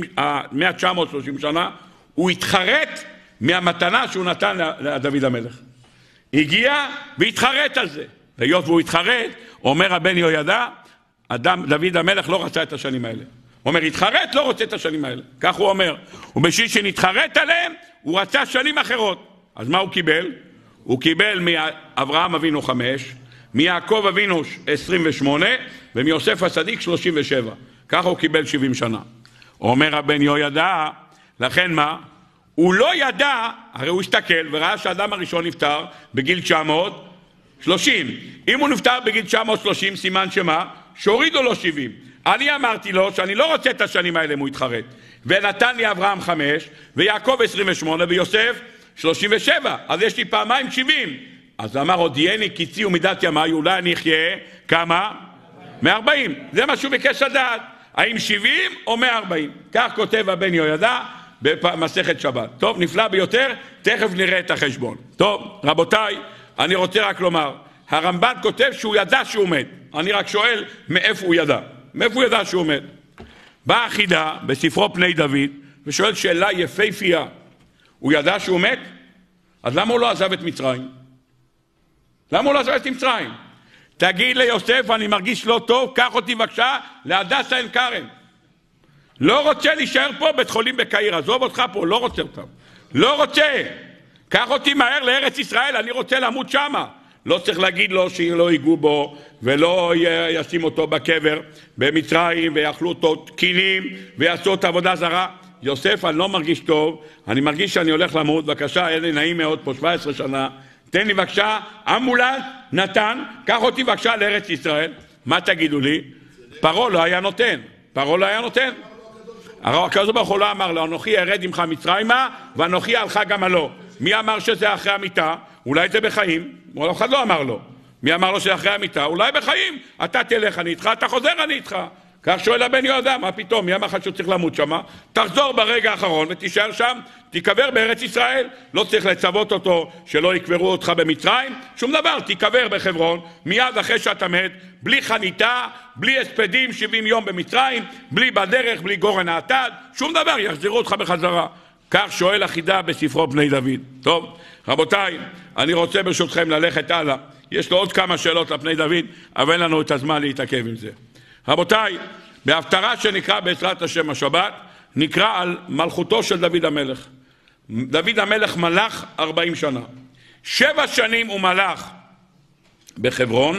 ה-930 שנה, הוא התחרט מהמתנה שהוא נתן לדוד המלך. הגיע והתחרט על זה. והיות והוא התחרט, אומר הבן יהוידע, דוד המלך לא רצה את השנים האלה. הוא אומר, התחרט, לא רוצה את השנים האלה. כך הוא אומר. ובשביל שנתחרט עליהם, הוא רצה שנים אחרות. אז מה הוא קיבל? הוא קיבל מאברהם אבינו 5, מיעקב אבינו 28, ומיוסף הצדיק 37. ככה הוא קיבל 70 שנה. אומר הבן יהוידע, לכן מה? הוא לא ידע, הרי הוא הסתכל וראה שהאדם הראשון נפטר בגיל 930. אם הוא נפטר בגיל 930, סימן שמה? שהורידו לו 70. אני אמרתי לו שאני לא רוצה את השנים האלה אם הוא התחרט. ונתן לי אברהם 5, ויעקב 28, ויוסף 37. אז יש לי פעמיים 70. אז אמר, הודיעני קצי ומידת ימיי, אולי אני אחיה כמה? 140. זה מה שהוא ביקש לדעת. האם 70 או 140? כך כותב הבן יהוידע במסכת שבת. טוב, נפלא ביותר, תכף נראה את החשבון. טוב, רבותיי, אני רוצה רק לומר, הרמב"ן כותב שהוא ידע שהוא מת. אני רק שואל מאיפה הוא ידע. מאיפה הוא ידע שהוא מת? באה חידה בספרו פני דוד, ושואל שאלה יפהפייה. הוא ידע שהוא מת? אז למה הוא לא עזב את מצרים? למה הוא לא עזב את מצרים? תגיד ליוסף, אני מרגיש לא טוב, קח אותי בבקשה להדסה עין כרם. לא רוצה להישאר פה בית חולים בקהיר, עזוב אותך פה, לא רוצה אותם. לא רוצה. קח אותי מהר לארץ ישראל, אני רוצה למות שמה. לא צריך להגיד לו שלא ייגעו בו, ולא ישים אותו בקבר במצרים, ויאכלו אותו תקינים, ויעשו את עבודה זרה. יוסף, אני לא מרגיש טוב, אני מרגיש שאני הולך למות, בבקשה, אין לי נעים מאוד פה 17 שנה, תן לי בבקשה, אמבולנס, נתן, קח אותי בבקשה לארץ ישראל. מה תגידו לי? פרעה לא היה נותן. פרעה לא היה נותן. הקדוש ברוך הוא לא אמר לו, אנוכי ארד עמך מצרימה, ואנוכי עלך גמלו. מי אמר שזה אחרי המיטה? אולי זה בחיים. אף אחד לא אמר לו. מי אמר לו שזה אחרי המיטה? אולי בחיים. אתה תלך, אני איתך, אתה חוזר, אני איתך. כך שואל הבן יהוידע, מה פתאום? מי אמר לך שהוא צריך למות שמה? תחזור ברגע האחרון ותישאר שם, תיקבר בארץ ישראל. לא צריך לצוות אותו שלא יקברו אותך במצרים. שום דבר, תיקבר בחברון, מיד אחרי שאתה מת, בלי חניתה, בלי הספדים 70 יום במצרים, בלי בדרך, בלי גורן האטד, שום דבר, יחזירו אותך בחזרה. כך שואל החידה בספרו בני דוד. טוב, רבותיי, אני רוצה ברשותכם ללכת הלאה. יש לו עוד כמה שאלות לפני דוד, אבל אין לנו את הזמן להתעכב עם זה. רבותיי, בהפטרה שנקרא בעזרת השם השבת, נקרא על מלכותו של דוד המלך. דוד המלך מלך 40 שנה. 7 שנים הוא מלך בחברון,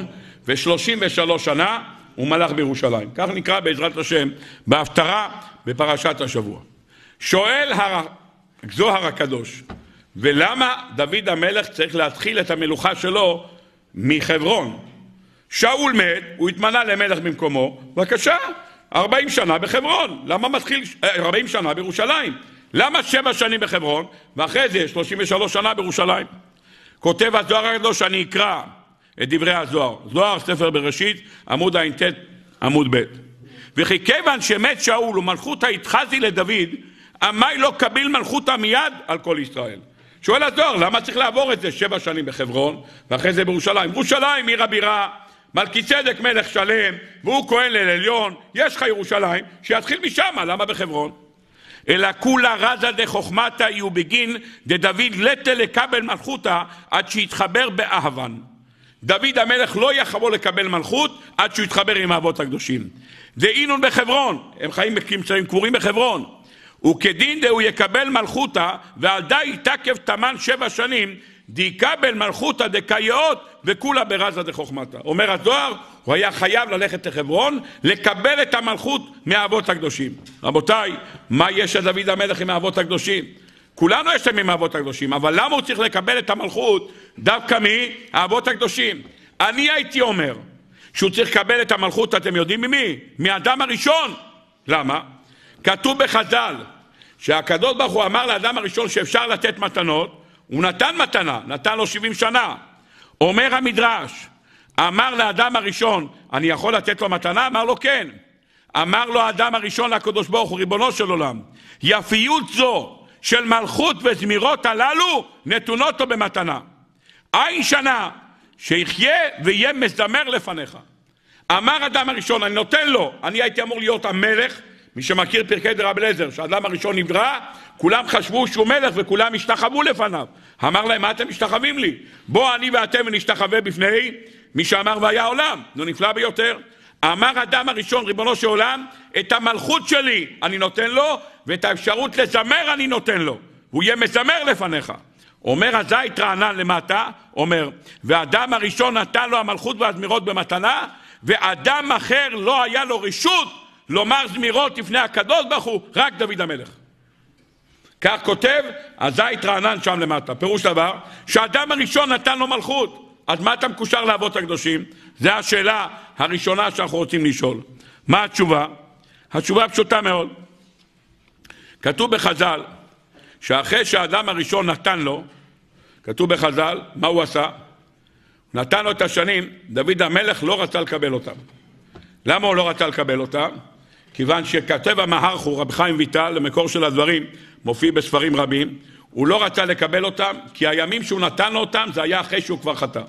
ו33 שנה הוא מלך בירושלים. כך נקרא בעזרת השם בהפטרה בפרשת השבוע. שואל זוהר הקדוש, ולמה דוד המלך צריך להתחיל את המלוכה שלו מחברון? שאול מת, הוא התמנה למלך במקומו, בבקשה, 40 שנה בחברון. למה מתחיל 40 שנה בירושלים? למה 7 שנים בחברון, ואחרי זה 33 שנה בירושלים? כותב הזוהר הקדוש, אני אקרא את דברי הזוהר. זוהר, ספר בראשית, עמוד ע"ט, עמוד ב'. וכי כיוון שמת שאול ומלכות התחזי לדוד, עמי לא קביל מלכותה מיד על כל ישראל. שואל הזוהר, למה צריך לעבור את זה 7 שנים בחברון, ואחרי זה בירושלים? ירושלים עיר הבירה, מלכיצדק מלך שלם, והוא כהן ליל עליון, יש לך ירושלים, שיתחיל משם, למה בחברון? אלא כולה רזה דחוכמתה יהיו בגין דדוד לטה לקבל מלכותה עד שיתחבר באהבן. דוד המלך לא יכול לקבל מלכות עד שהוא יתחבר עם האבות הקדושים. דהינון בחברון, הם חיים קבורים בחברון. וכדין דהוא יקבל מלכותה ועל די יתעכב תמן 7 שנים דיקבל מלכותא דקייאות וכולה ברזה דחוכמתא. אומר הזוהר, הוא היה חייב ללכת לחברון, לקבל את המלכות מהאבות הקדושים. רבותיי, מה יש לדוד המלך עם האבות הקדושים? כולנו יש להם עם האבות הקדושים, אבל למה הוא צריך לקבל את המלכות דווקא מהאבות הקדושים? אני הייתי אומר שהוא צריך לקבל את המלכות, אתם יודעים ממי? מהאדם הראשון. למה? כתוב בחז"ל שהקדוש ברוך הוא אמר לאדם הראשון שאפשר לתת מתנות, הוא נתן מתנה, נתן לו 70 שנה. אומר המדרש, אמר לאדם הראשון, אני יכול לתת לו מתנה? אמר לו כן. אמר לו האדם הראשון לקדוש ברוך הוא, ריבונו של עולם, יפיות זו של מלכות וזמירות הללו נתונות לו במתנה. עין שנה שיחיה ויהיה מזמר לפניך. אמר אדם הראשון, אני נותן לו, אני הייתי אמור להיות המלך. מי שמכיר פרקי דרבי אליעזר, שהאדם הראשון נברא, כולם חשבו שהוא מלך וכולם השתחוו לפניו. אמר להם, מה אתם משתחווים לי? בוא אני ואתם נשתחווה בפני מי שאמר והיה עולם. נו, נפלא ביותר. אמר אדם הראשון, ריבונו של עולם, את המלכות שלי אני נותן לו, ואת האפשרות לזמר אני נותן לו. הוא יהיה מזמר לפניך. אומר הזית רענן למטה, אומר, ואדם הראשון נתן לו המלכות והזמירות במתנה, ואדם אחר לא היה לו רשות לומר זמירות לפני הקדוש ברוך הוא, רק דוד המלך. כך כותב הזית רענן שם למטה. פירוש דבר, שהאדם הראשון נתן לו מלכות. אז מה אתה מקושר לאבות הקדושים? זו השאלה הראשונה שאנחנו רוצים לשאול. מה התשובה? התשובה פשוטה מאוד. כתוב בחז"ל, שאחרי שהאדם הראשון נתן לו, כתוב בחז"ל, מה הוא עשה? נתן לו את השנים, דוד המלך לא רצה לקבל אותם. למה הוא לא רצה לקבל אותם? כיוון שכתב המהרח"ו, רב חיים ויטל, למקור של הדברים, מופיע בספרים רבים, הוא לא רצה לקבל אותם, כי הימים שהוא נתן לו אותם, זה היה אחרי שהוא כבר חטא.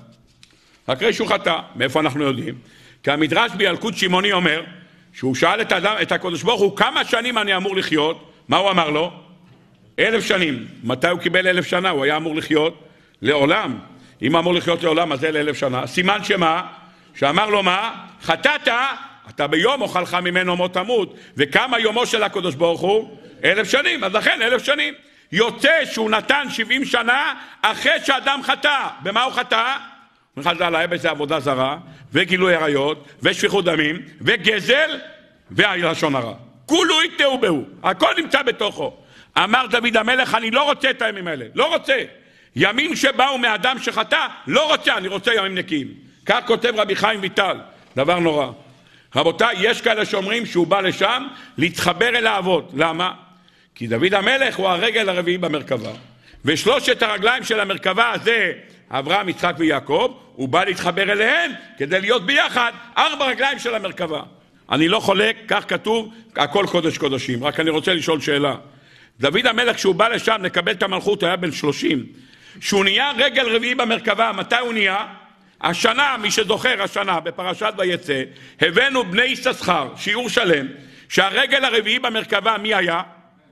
אחרי שהוא חטא, מאיפה אנחנו יודעים? כי המדרש בילקוט שמעוני אומר, שהוא שאל את הקדוש ברוך הוא, כמה שנים אני אמור לחיות? מה הוא אמר לו? 1000 שנים. מתי הוא קיבל 1000 שנה? הוא היה אמור לחיות לעולם. אם אמור לחיות לעולם, אז זה 1000 שנה. סימן שמה? שאמר לו מה? חטאת, אתה ביום אוכלך ממנו מות תמות. וכמה יומו של הקדוש ברוך הוא? 1000 שנים. אז לכן 1000 שנים. יוצא שהוא נתן 70 שנה אחרי שאדם חטא. במה הוא חטא? חז"ל היה בזה עבודה זרה, וגילוי עריות, ושפיכות דמים, וגזל, והלשון הרע. כולו יתהו בהו. הכל נמצא בתוכו. אמר דוד המלך, אני לא רוצה את הימים האלה. לא רוצה. ימים שבאו מאדם שחטא, לא רוצה, אני רוצה ימים נקיים. כך כותב רבי חיים ויטל, דבר נורא. רבותיי, יש כאלה שאומרים שהוא בא לשם להתחבר אל האבות. למה? כי דוד המלך הוא הרגל הרביעי במרכבה. ושלושת הרגליים של המרכבה הזה, אברהם, יצחק ויעקב, הוא בא להתחבר אליהן כדי להיות ביחד 4 רגליים של המרכבה. אני לא חולק, כך כתוב, הכל קודש קודשים. רק אני רוצה לשאול שאלה. דוד המלך, כשהוא בא לשם לקבל את המלכות, הוא היה בן 30. שהוא נהיה רגל רביעי במרכבה, מתי הוא נהיה? השנה, מי שזוכר השנה, בפרשת ויצא, הבאנו בני יששכר, שיעור שלם, שהרגל הרביעי במרכבה, מי היה?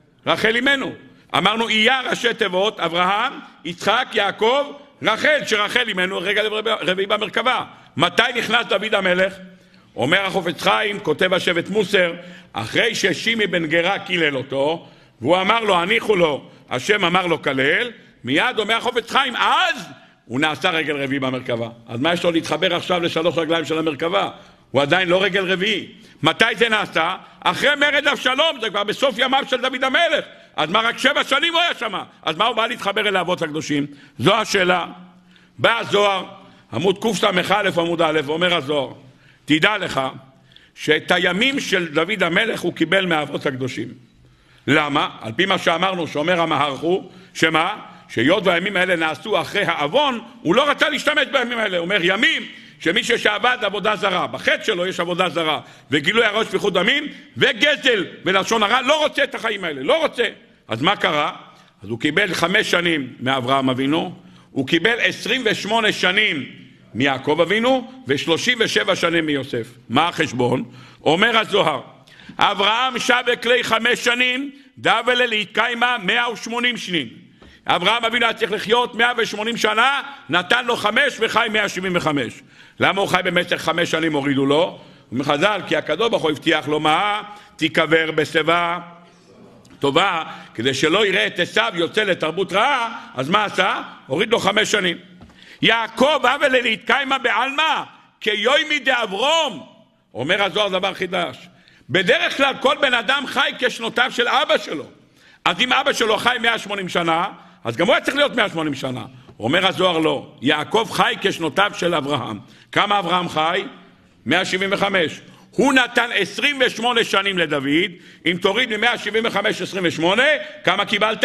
רחל אמנו. אמרנו, אייה ראשי תיבות, אברהם, יצחק, יעקב, רחל, שרחל אמנו, רגל רביעי במרכבה. מתי נכנס דוד המלך? אומר החפץ חיים, כותב השבט מוסר, אחרי ששימי בן גרה קילל אותו, והוא אמר לו, הניחו לו, השם אמר לו כלל, מיד אומר החפץ חיים, אז הוא נעשה רגל רביעי במרכבה. אז מה יש לו להתחבר עכשיו ל3 רגליים של המרכבה? הוא עדיין לא רגל רביעי. מתי זה נעשה? אחרי מרד אבשלום, זה כבר בסוף ימיו של דוד המלך. אז מה, רק 7 שנים הוא היה שם? אז מה הוא בא להתחבר אל האבות הקדושים? זו השאלה. בא הזוהר, עמוד קס"א עמוד א', ואומר הזוהר, תדע לך שאת הימים של דוד המלך הוא קיבל מהאבות הקדושים. למה? על פי מה שאמרנו, שאומר המהרח"ו, שמה? שהיות והימים האלה נעשו אחרי העוון, הוא לא רצה להשתמש בימים האלה. הוא אומר, ימים שמי שעבד עבודה זרה, בחטא שלו יש עבודה זרה, וגילוי עריות, שפיכות דמים, וגזל ולשון הרע, לא רוצה את החיים האלה, לא רוצה. אז מה קרה? אז הוא קיבל 5 שנים מאברהם אבינו, הוא קיבל 28 שנים מיעקב אבינו, ו37 שנים מיוסף. מה החשבון? אומר הזוהר, אברהם שווה כלי 5 שנים, דבלה להתקיימה 180 שנים. אברהם אבינו היה צריך לחיות 180 שנה, נתן לו 5 וחי 175. למה הוא חי במשך 5 שנים הורידו לו? הוא מחז"ל, כי הקדוש ברוך הוא הבטיח לו מה? תיקבר בשיבה טובה, כדי שלא יראה את עשיו יוצא לתרבות רעה, אז מה עשה? הוריד לו 5 שנים. יעקב אבל להתקיימה בעלמא, כיומי דאברום. אומר הזוהר דבר חידש. בדרך כלל כל בן אדם חי כשנותיו של אבא שלו. אז אם אבא שלו חי 180 שנה, אז גם הוא היה צריך להיות 180 שנה. אומר הזוהר לא. יעקב חי כשנותיו של אברהם. כמה אברהם חי? 175. הוא נתן 28 שנים לדוד. אם תוריד מ-175 28, כמה קיבלת?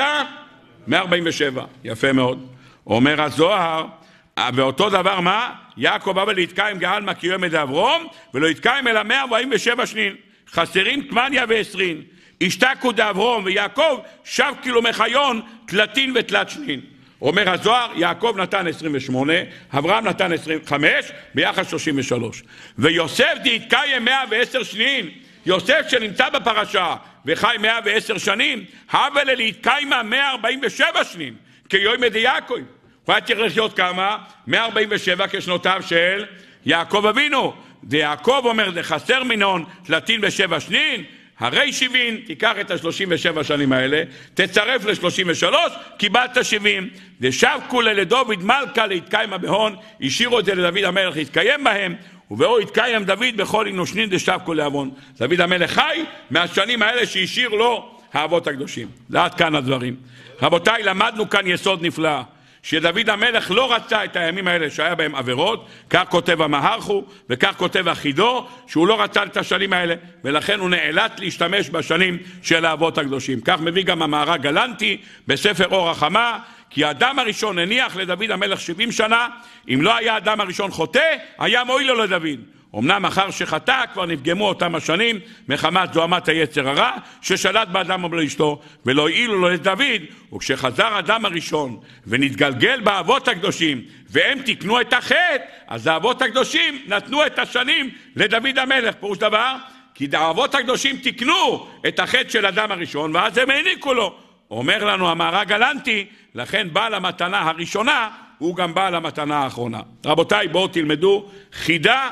147. יפה מאוד. אומר הזוהר, ואותו דבר מה? יעקב אבל להתקיים געלמא כיומי דאברום, ולא יתקיים אלא 147 שנים. חסרים 80 השתקו דאברום ויעקב שב כאילו מחיון תלתין ותלת שנין. אומר הזוהר, יעקב נתן 28, אברהם נתן 25, ביחד 33. ויוסף דהתקיים 110 שנין. יוסף שנמצא בפרשה וחי 110 שנים, אבל להתקיימה 147 שנין, כיומי דיעקב. הוא היה צריך לחיות כמה? 147 כשנותיו של יעקב אבינו. ויעקב אומר, זה חסר מינון תלתין ושבע שנין, הרי 70, תיקח את ה-37 שנים האלה, תצרף ל-33, קיבלת 70. ושב כולה לדוד מלכה להתקיימה בהון, השאירו את זה לדוד המלך להתקיים בהם, ובאו התקיים דוד בכל אנושנין דשב כולה עוון. דוד המלך חי מהשנים האלה שהשאיר לו האבות הקדושים. עד כאן הדברים. רבותיי, למדנו כאן יסוד נפלא. שדוד המלך לא רצה את הימים האלה שהיה בהם עבירות, כך כותב המהרחו וכך כותב אחידו, שהוא לא רצה את השנים האלה, ולכן הוא נאלץ להשתמש בשנים של האבות הקדושים. כך מביא גם המהר"ל גלנטי בספר אור החמה, כי האדם הראשון הניח לדוד המלך 70 שנה, אם לא היה האדם הראשון חוטא, היה מועיל לו לדוד. אמנם אחר שחטא כבר נפגמו אותם השנים מחמת זוהמת היצר הרע ששלט באדם ובאשתו, ולא הועילו לו לדוד. וכשחזר האדם הראשון ונתגלגל באבות הקדושים והם תיקנו את החטא, אז האבות הקדושים נתנו את השנים לדוד המלך. פירוש דבר, כי האבות הקדושים תיקנו את החטא של האדם הראשון ואז הם העניקו לו. אומר לנו המהר"ל גלנטי, לכן בעל המתנה הראשונה הוא גם בעל המתנה האחרונה. רבותיי, בואו תלמדו חידה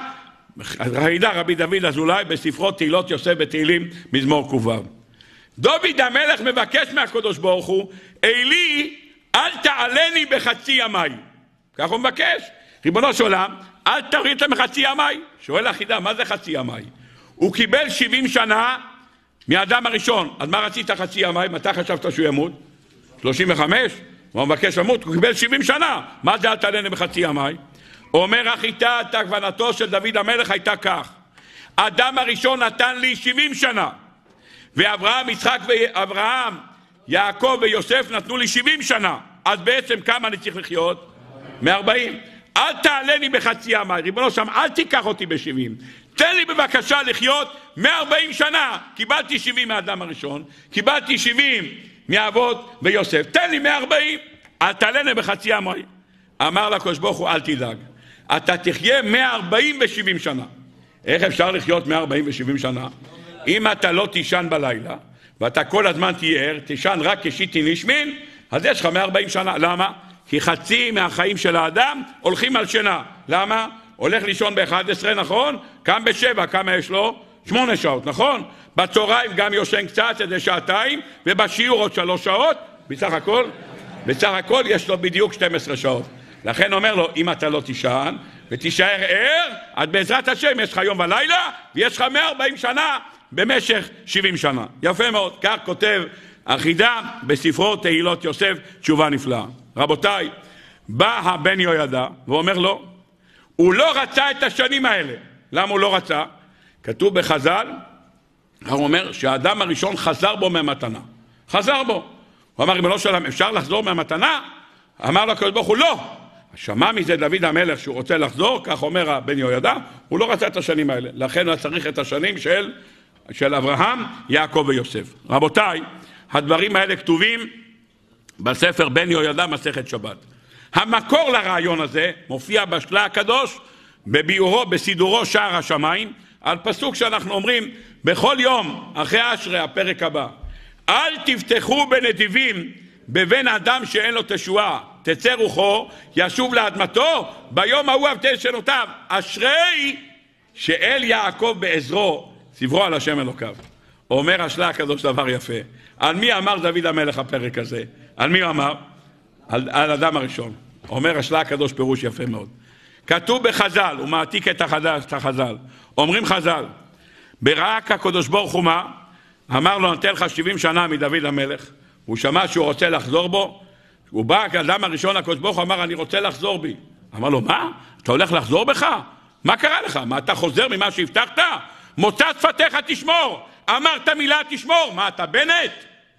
רבי דוד אזולאי בספרו תהילות יוסף בתהילים מזמור ק"ו. דוד המלך מבקש מהקדוש ברוך הוא, אלי אל תעלני בחצי ימיי. כך הוא מבקש, ריבונו של עולם, אל תוריד אותם בחצי ימיי. שואל החידה, מה זה חצי ימיי? הוא קיבל 70 שנה מהאדם הראשון, אז מה רצית חצי ימיי? מתי חשבת שהוא ימות? 35? הוא מבקש למות, הוא קיבל 70 שנה. מה זה אל תעלני בחצי ימיי? אומר החיטה, כוונתו של דוד המלך הייתה כך: האדם הראשון נתן לי 70 שנה, ואברהם, יצחק ואברהם, יעקב ויוסף נתנו לי 70 שנה, אז בעצם כמה אני צריך לחיות? 140. אל תעלני בחצי ימיי, ריבונו שם, אל תיקח אותי ב70, תן לי בבקשה לחיות 140 שנה. קיבלתי 70 מהאדם הראשון, קיבלתי 70 מאבות ויוסף, תן לי 140, אל תעלני בחצי ימיי. אמר לקדוש ברוך הוא, אל תדאג, אתה תחיה 140 ו70 שנה. איך אפשר לחיות 140 ו70 שנה? אם אתה לא תישן בלילה, ואתה כל הזמן תהיה ער, תישן רק כשיטין נשמין, אז יש לך 140 שנה. למה? כי חצי מהחיים של האדם הולכים על שינה. למה? הולך לישון ב-11, נכון? קם ב-7, כמה יש לו? 8 שעות, נכון? בצהריים גם יושן קצת, איזה שעתיים, ובשיעור עוד 3 שעות, בסך הכל יש לו בדיוק 12 שעות. לכן אומר לו, אם אתה לא תישן ותישאר ער, אז בעזרת השם יש לך יום ולילה, ויש לך 140 שנה במשך 70 שנה. יפה מאוד. כך כותב החידה בספרו תהילות יוסף, תשובה נפלאה. רבותיי, בא הבן יהוידע ואומר לו, הוא לא רצה את השנים האלה. למה הוא לא רצה? כתוב בחז"ל, הוא אומר שהאדם הראשון חזר בו מהמתנה. חזר בו. הוא אמר, ריבונו של עולם, אפשר לחזור מהמתנה? אמר לו הקדוש ברוך הוא, לא. שמע מזה דוד המלך שהוא רוצה לחזור, כך אומר הבן יהוידע, הוא לא רצה את השנים האלה. לכן הוא צריך את השנים של אברהם, יעקב ויוסף. רבותיי, הדברים האלה כתובים בספר בן יהוידע מסכת שבת. המקור לרעיון הזה מופיע בשלה הקדוש, בסידורו שער השמיים, על פסוק שאנחנו אומרים בכל יום אחרי אשרי הפרק הבא. אל תפתחו בנתיבים בבן אדם שאין לו תשועה, תצא רוחו, ישוב לאדמתו, ביום ההוא אבטל שנותיו. אשרי שאל יעקב בעזרו, סברו על השם אלוקיו. אומר השלה הקדוש דבר יפה. על מי אמר דוד המלך הפרק הזה? על מי הוא אמר? על אדם הראשון. אומר השלה הקדוש פירוש יפה מאוד. כתוב בחז"ל, הוא מעתיק את החז"ל. אומרים חז"ל, ברק הקדוש ברוך הוא מה? אמר לו, נתן לך 70 שנה מדוד המלך. הוא שמע שהוא רוצה לחזור בו. הוא בא, האדם הראשון הקדוש ברוך הוא אמר, אני רוצה לחזור בי. אמר לו, מה? אתה הולך לחזור בך? מה קרה לך? מה, אתה חוזר ממה שהבטחת? מוצא שפתיך תשמור. אמרת מילה תשמור. מה, אתה בנט?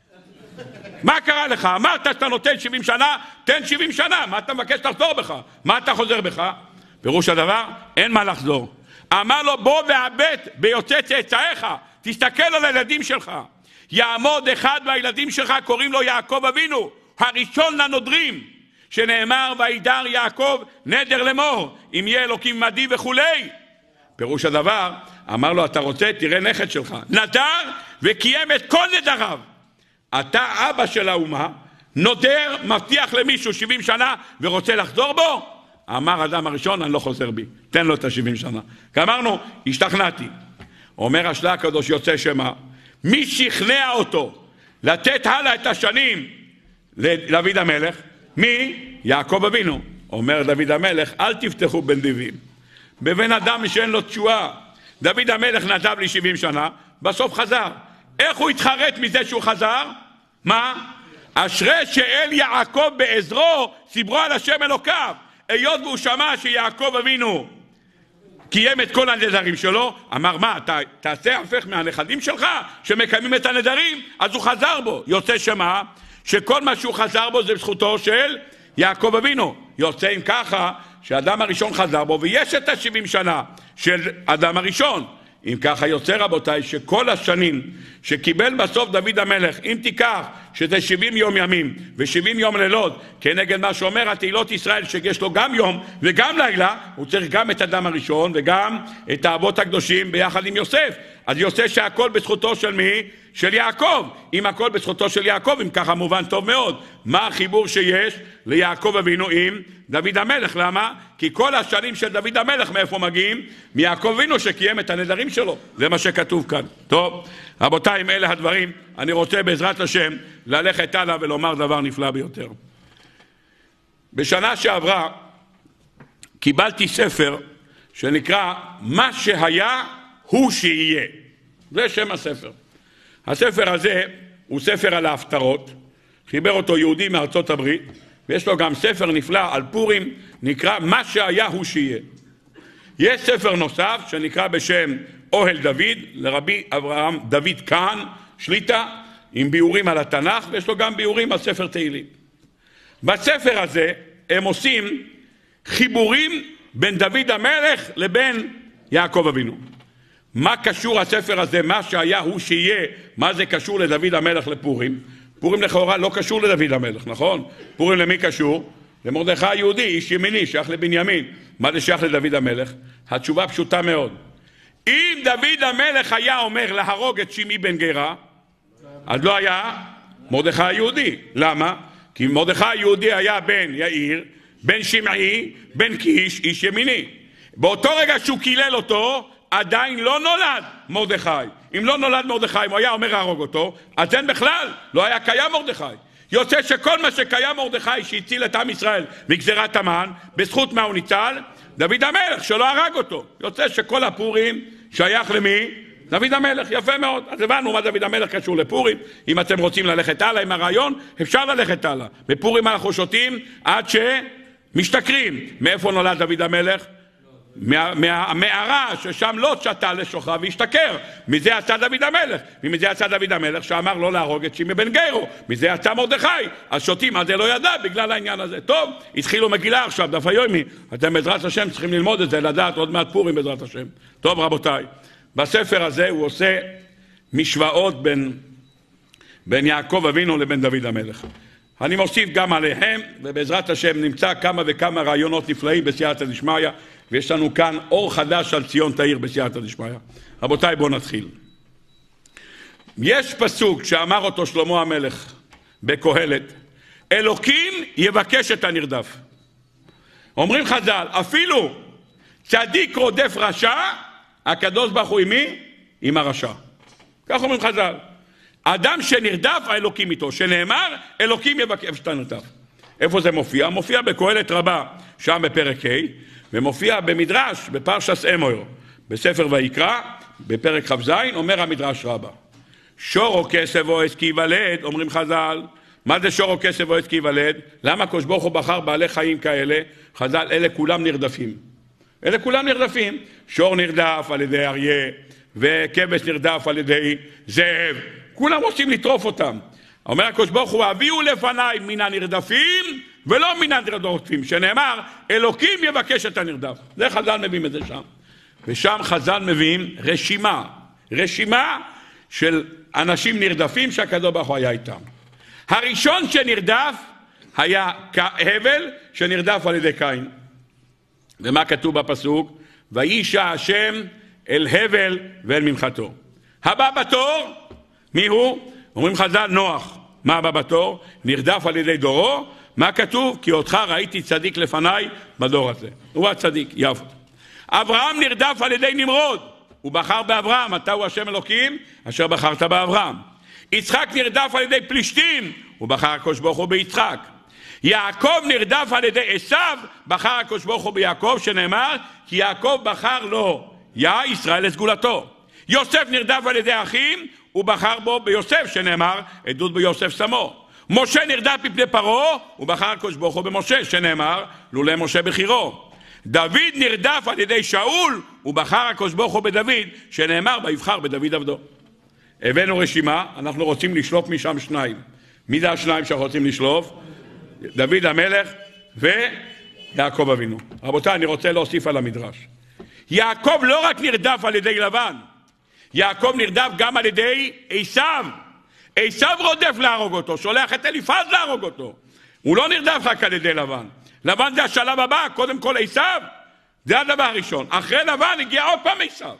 מה קרה לך? אמרת שאתה נותן 70 שנה, תן 70 שנה. מה אתה מבקש לחזור בך? מה אתה חוזר בך? פירוש הדבר, אין מה לחזור. אמר לו, בוא והבט ביוצא צאצאיך. תסתכל על הילדים שלך. יעמוד אחד מהילדים שלך, קוראים לו יעקב אבינו, הראשון לנודרים, שנאמר, וידר יעקב נדר לאמור, אם יהיה אלוקים עמדי וכולי. פירוש הדבר, אמר לו, אתה רוצה, תראה נכד שלך. נדר וקיים את כל נדריו. אתה אבא של האומה, נודר, מבטיח למישהו 70 שנה ורוצה לחזור בו? אמר אדם הראשון, אני לא חוזר בי, תן לו את ה-70 שנה. אמרנו, השתכנעתי. אומר השלה הקדוש יוצא שמה, מי שכנע אותו לתת הלאה את השנים לדוד המלך? מי? יעקב אבינו. אומר דוד המלך, אל תפתחו בין דיבים. בבן אדם שאין לו תשועה. דוד המלך נדב לי 70 שנה, בסוף חזר. איך הוא התחרט מזה שהוא חזר? מה? אשרי שאל יעקב בעזרו, סיברו על השם אלוקיו. היות והוא שמע שיעקב אבינו קיים את כל הנדרים שלו, אמר, מה, תעשה הפך מהנכדים שלך שמקיימים את הנדרים? אז הוא חזר בו. יוצא שמה שכל מה שהוא חזר בו זה בזכותו של יעקב אבינו. יוצא עם ככה שאדם הראשון חזר בו, ויש את ה-70 שנה של אדם הראשון. אם ככה יוצא רבותיי שכל השנים שקיבל בסוף דוד המלך, אם תיקח שזה 70 יום ימים ו70 יום לילות, כנגד מה שאומר התהילות ישראל שיש לו גם יום וגם לילה, הוא צריך גם את אדם הראשון וגם את האבות הקדושים ביחד עם יוסף. אז יוצא שהכל בזכותו של מי? של יעקב. אם הכל בזכותו של יעקב, אם ככה מובן טוב מאוד מה החיבור שיש ליעקב אבינו עם דוד המלך. למה? כי כל השנים של דוד המלך מאיפה מגיעים? מיעקב אבינו שקיים את הנדרים שלו. זה מה שכתוב כאן. טוב, רבותיי, אם אלה הדברים, אני רוצה בעזרת השם ללכת הלאה ולומר דבר נפלא ביותר. בשנה שעברה קיבלתי ספר שנקרא מה שהיה הוא שיהיה. זה שם הספר. הספר הזה הוא ספר על ההפטרות, חיבר אותו יהודי מארצות הברית, ויש לו גם ספר נפלא על פורים, נקרא מה שהיה הוא שיהיה. יש ספר נוסף שנקרא בשם אוהל דוד, לרבי אברהם דוד כהן, שליטה, עם ביאורים על התנ"ך, ויש לו גם ביאורים על ספר תהילים. בספר הזה הם עושים חיבורים בין דוד המלך לבין יעקב אבינו. מה קשור הספר הזה, מה שהיה הוא שיהיה, מה זה קשור לדוד המלך לפורים? פורים לכאורה לא קשור לדוד המלך, נכון? פורים למי קשור? למרדכי היהודי, איש ימיני, שייך לבנימין. מה זה שייך לדוד המלך? התשובה פשוטה מאוד. אם דוד המלך היה אומר להרוג את שמעי בן גרה, אז לא היה מרדכי היהודי. למה? כי מרדכי היהודי היה בן יאיר, בן שמעי, בן קיש, איש ימיני. באותו רגע שהוא קילל אותו, עדיין לא נולד מרדכי. אם לא נולד מרדכי, אם הוא היה אומר להרוג אותו, אז אין בכלל, לא היה קיים מרדכי. יוצא שכל מה שקיים מרדכי שהציל את עם ישראל מגזירת המן, בזכות מה הוא ניצל? דוד המלך שלא הרג אותו. יוצא שכל הפורים שייך למי? דוד המלך. יפה מאוד. אז הבנו מה דוד המלך קשור לפורים. אם אתם רוצים ללכת הלאה עם הרעיון, אפשר ללכת הלאה. בפורים אנחנו שותים עד שמשתכרים. מאיפה נולד דוד המלך? מהמערה ששם לא שתה לשוכרה והשתכר. מזה יצא דוד המלך. ומזה יצא דוד המלך שאמר לא להרוג את שמעי בן גרו. מזה יצא מרדכי. אז שותים, אז זה לא ידע בגלל העניין הזה. טוב, התחילו מגילה עכשיו, דף היומי. אתם בעזרת השם צריכים ללמוד את זה, לדעת עוד מעט פורים בעזרת השם. טוב רבותיי, בספר הזה הוא עושה משוואות בין יעקב אבינו לבין דוד המלך. אני מוסיף גם עליהם, ובעזרת השם נמצא כמה וכמה רעיונות נפלאים בסייעתא דשמיא, ויש לנו כאן אור חדש על ציון תאיר בסייעתא דשמיא. רבותיי, בואו נתחיל. יש פסוק שאמר אותו שלמה המלך בקהלת, אלוקים יבקש את הנרדף. אומרים חז"ל, אפילו צדיק רודף רשע, הקדוש ברוך הוא עם מי? עם הרשע. כך אומרים חז"ל. אדם שנרדף, האלוקים איתו, שנאמר, אלוקים יבקש את הנרדף. איפה זה מופיע? מופיע בקהלת רבה, שם בפרק ה', ומופיע במדרש, בפרשת אמור, בספר ויקרא, בפרק כ"ז, אומר המדרש רבה. שור או כסף או עץ כי ייוולד, אומרים חז"ל. מה זה שור או כסף או עץ כי ייוולד? למה הקדוש ברוך הוא בחר בעלי חיים כאלה? חז"ל, אלה כולם נרדפים. אלה כולם נרדפים. שור נרדף על ידי אריה, וכבש נרדף על ידי זאב. כולם רוצים לטרוף אותם. אומר הקדוש ברוך הוא, הביאו לפניי מן הנרדפים ולא מן הנרדפים, שנאמר, אלוקים יבקש את הנרדף. זה חז"ל מביאים את זה שם. ושם חז"ל מביאים רשימה של אנשים נרדפים שהקדוש ברוך הוא היה איתם. הראשון שנרדף היה הבל, שנרדף על ידי קין. ומה כתוב בפסוק? וישע השם אל הבל ואל מנחתו. הבא בתור, מי הוא? אומרים חז"ל, נוח. מה הבא בתור? נרדף על ידי דורו. מה כתוב? כי אותך ראיתי צדיק לפניי בדור הזה. הוא הצדיק, יפה. אברהם נרדף על ידי נמרוד. הוא בחר באברהם, אתה הוא השם אלוקים, אשר בחרת באברהם. יצחק נרדף על ידי פלישתים, הוא בחר הקדוש ברוך הוא ביצחק. יעקב נרדף על ידי עשיו, בחר הקדוש ברוך הוא ביעקב, שנאמר, כי יעקב בחר לו, ישראל לסגולתו. יוסף נרדף על ידי אחים, הוא בחר בו ביוסף, שנאמר, עדות ביוסף שמו. משה נרדף מפני פרעה, הוא בחר הקדוש ברוך הוא במשה, שנאמר, לולא משה בחירו. דוד נרדף על ידי שאול, הוא בחר הקדוש ברוך הוא בדוד, שנאמר, ויבחר בדוד עבדו. הבאנו רשימה, אנחנו רוצים לשלוף משם שניים. מי זה השניים שאנחנו רוצים לשלוף? דוד המלך ויעקב אבינו. רבותיי, אני רוצה להוסיף על המדרש. יעקב לא רק נרדף על ידי לבן, יעקב נרדף גם על ידי עשיו. עשיו רודף להרוג אותו, שולח את אליפז להרוג אותו. הוא לא נרדף רק על ידי לבן. לבן זה השלב הבא, קודם כל עשיו, זה הדבר הראשון. אחרי לבן הגיע עוד פעם עשיו.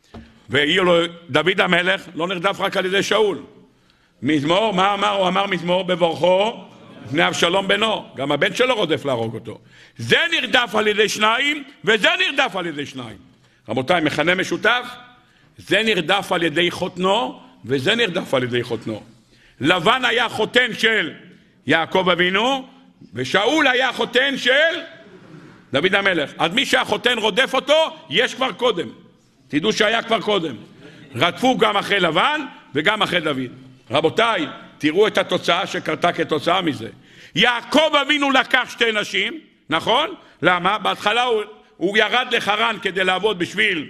דוד המלך לא נרדף רק על ידי שאול. מזמור, מה אמר? הוא אמר מזמור בברכו לפני אבשלום בנו. גם הבן שלו רודף להרוג אותו. זה נרדף על ידי שניים, וזה נרדף על ידי שניים. רבותיי, מכנה משותף, זה נרדף על ידי חותנו, וזה נרדף על ידי חותנו. לבן היה חותן של יעקב אבינו, ושאול היה חותן של דוד המלך. אז מי שהחותן רודף אותו, יש כבר קודם. תדעו שהיה כבר קודם. רדפו גם אחרי לבן וגם אחרי דוד. רבותיי, תראו את התוצאה שקרתה כתוצאה מזה. יעקב אבינו לקח שתי נשים, נכון? למה? בהתחלה הוא ירד לחרן כדי לעבוד בשביל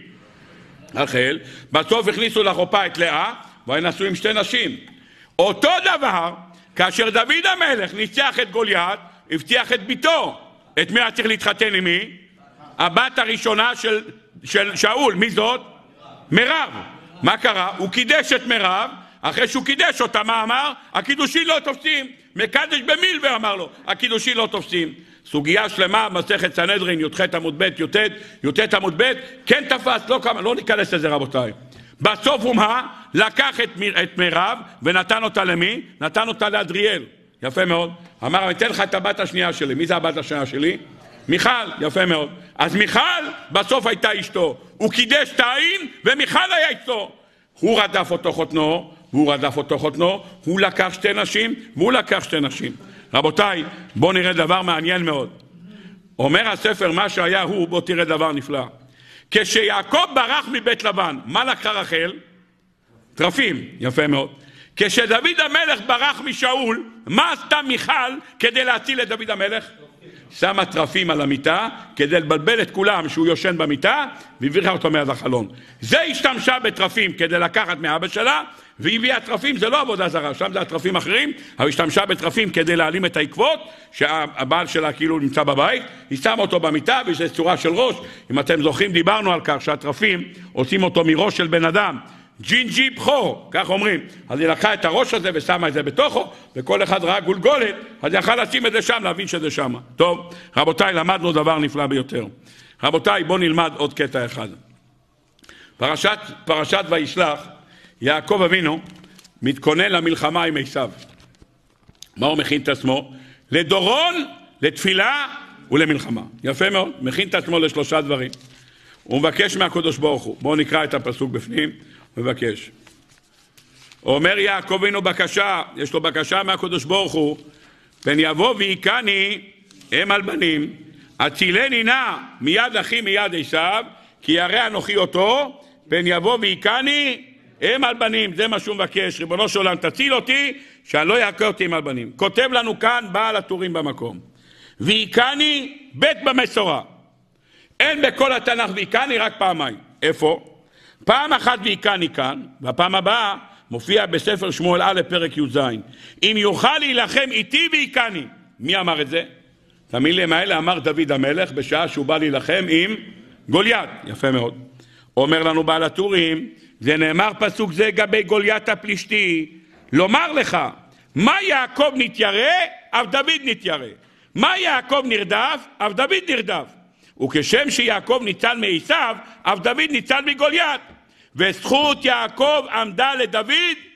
רחל, בסוף הכניסו לחופה את לאה, והיו נשאו עם שתי נשים. אותו דבר, כאשר דוד המלך ניצח את גוליית, הבטיח את ביתו. את מי היה צריך להתחתן עם מי? הבת הראשונה של שאול. מי זאת? מירב. מה קרה? הוא קידש את מירב, אחרי שהוא קידש אותה, מה אמר? הקידושין לא תופסים. מקדש במילבר אמר לו, הקידושין לא תופסים. סוגיה שלמה, מסכת סנהדרין, י"ח עמוד ב', י"ט עמוד ב', כן תפס, לא ניכנס לזה רבותיי. בסוף הוא מה? לקח את מירב ונתן אותה למי? נתן אותה לאדריאל. יפה מאוד. אמר, אני אתן לך את הבת השנייה שלי. מי זה הבת השנייה שלי? מיכל. יפה מאוד. אז מיכל בסוף הייתה אשתו. הוא קידש את העין ומיכל היה אשתו. הוא רדף אותו חותנו, והוא רדף אותו חותנו, הוא לקח שתי נשים, והוא לקח שתי נשים. רבותיי, בואו נראה דבר מעניין מאוד. אומר הספר, מה שהיה הוא, בואו תראה דבר נפלא. כשיעקב ברח מבית לבן, מה לקחה רחל? טרפים. יפה מאוד. כשדוד המלך ברח משאול, מה עשתה מיכל כדי להציל את דוד המלך? שמה טרפים על המיטה כדי לבלבל את כולם שהוא יושן במיטה, והביאה אותו מעד החלון. זה השתמשה בטרפים כדי לקחת מאבא שלה, והביאה טרפים, זה לא עבודה זרה, שם זה הטרפים אחרים, אבל השתמשה בטרפים כדי להעלים את העקבות, שהבעל שלה כאילו נמצא בבית, היא שמה אותו במיטה, וזה צורה של ראש. אם אתם זוכרים, דיברנו על כך שהטרפים עושים אותו מראש של בן אדם, ג'ינג'י בחור, כך אומרים. אז היא לקחה את הראש הזה ושמה את זה בתוכו, וכל אחד ראה גולגולת, אז יכל לשים את זה שם, להבין שזה שם. טוב, רבותיי, למדנו דבר נפלא ביותר. רבותיי, בואו נלמד עוד קטע אחד. פרשת וישלח, יעקב אבינו מתכונן למלחמה עם עשיו. מה הוא מכין את עצמו? לדורון, לתפילה ולמלחמה. יפה מאוד, מכין את עצמו לשלושה דברים. הוא מבקש מהקדוש ברוך הוא. בואו נקרא את הפסוק בפנים. מבקש. אומר יעקב אבינו בקשה, יש לו בקשה מהקדוש ברוך הוא, פן יבוא ויקני אם על בנים, הצילני נא מיד אחי מיד עשיו, כי ירא אנוכי אותו, פן יבוא ויקני אם על בנים. זה מה שהוא מבקש, ריבונו של עולם תציל אותי, שאני לא יעקה אותי עם על בנים. כותב לנו כאן בעל הטורים במקום, ויקני בית במסורה. אין בכל התנ"ך ויקני, רק פעמיים. איפה? פעם אחת ויקני כאן, והפעם הבאה מופיע בספר שמואל א' פרק י"ז. אם יוכל להילחם איתי ויקני. מי אמר את זה? את המילים האלה אמר דוד המלך בשעה שהוא בא להילחם עם גוליית. יפה מאוד. אומר לנו בעל הטורים, זה נאמר פסוק זה גבי גוליית הפלישתי, לומר לך, מה יעקב נתיירא, אף דוד נתיירא. מה יעקב נרדף, אף דוד נרדף. וכשם שיעקב ניצל מעשיו, אף דוד ניצל מגוליית. וזכות יעקב עמדה לדוד,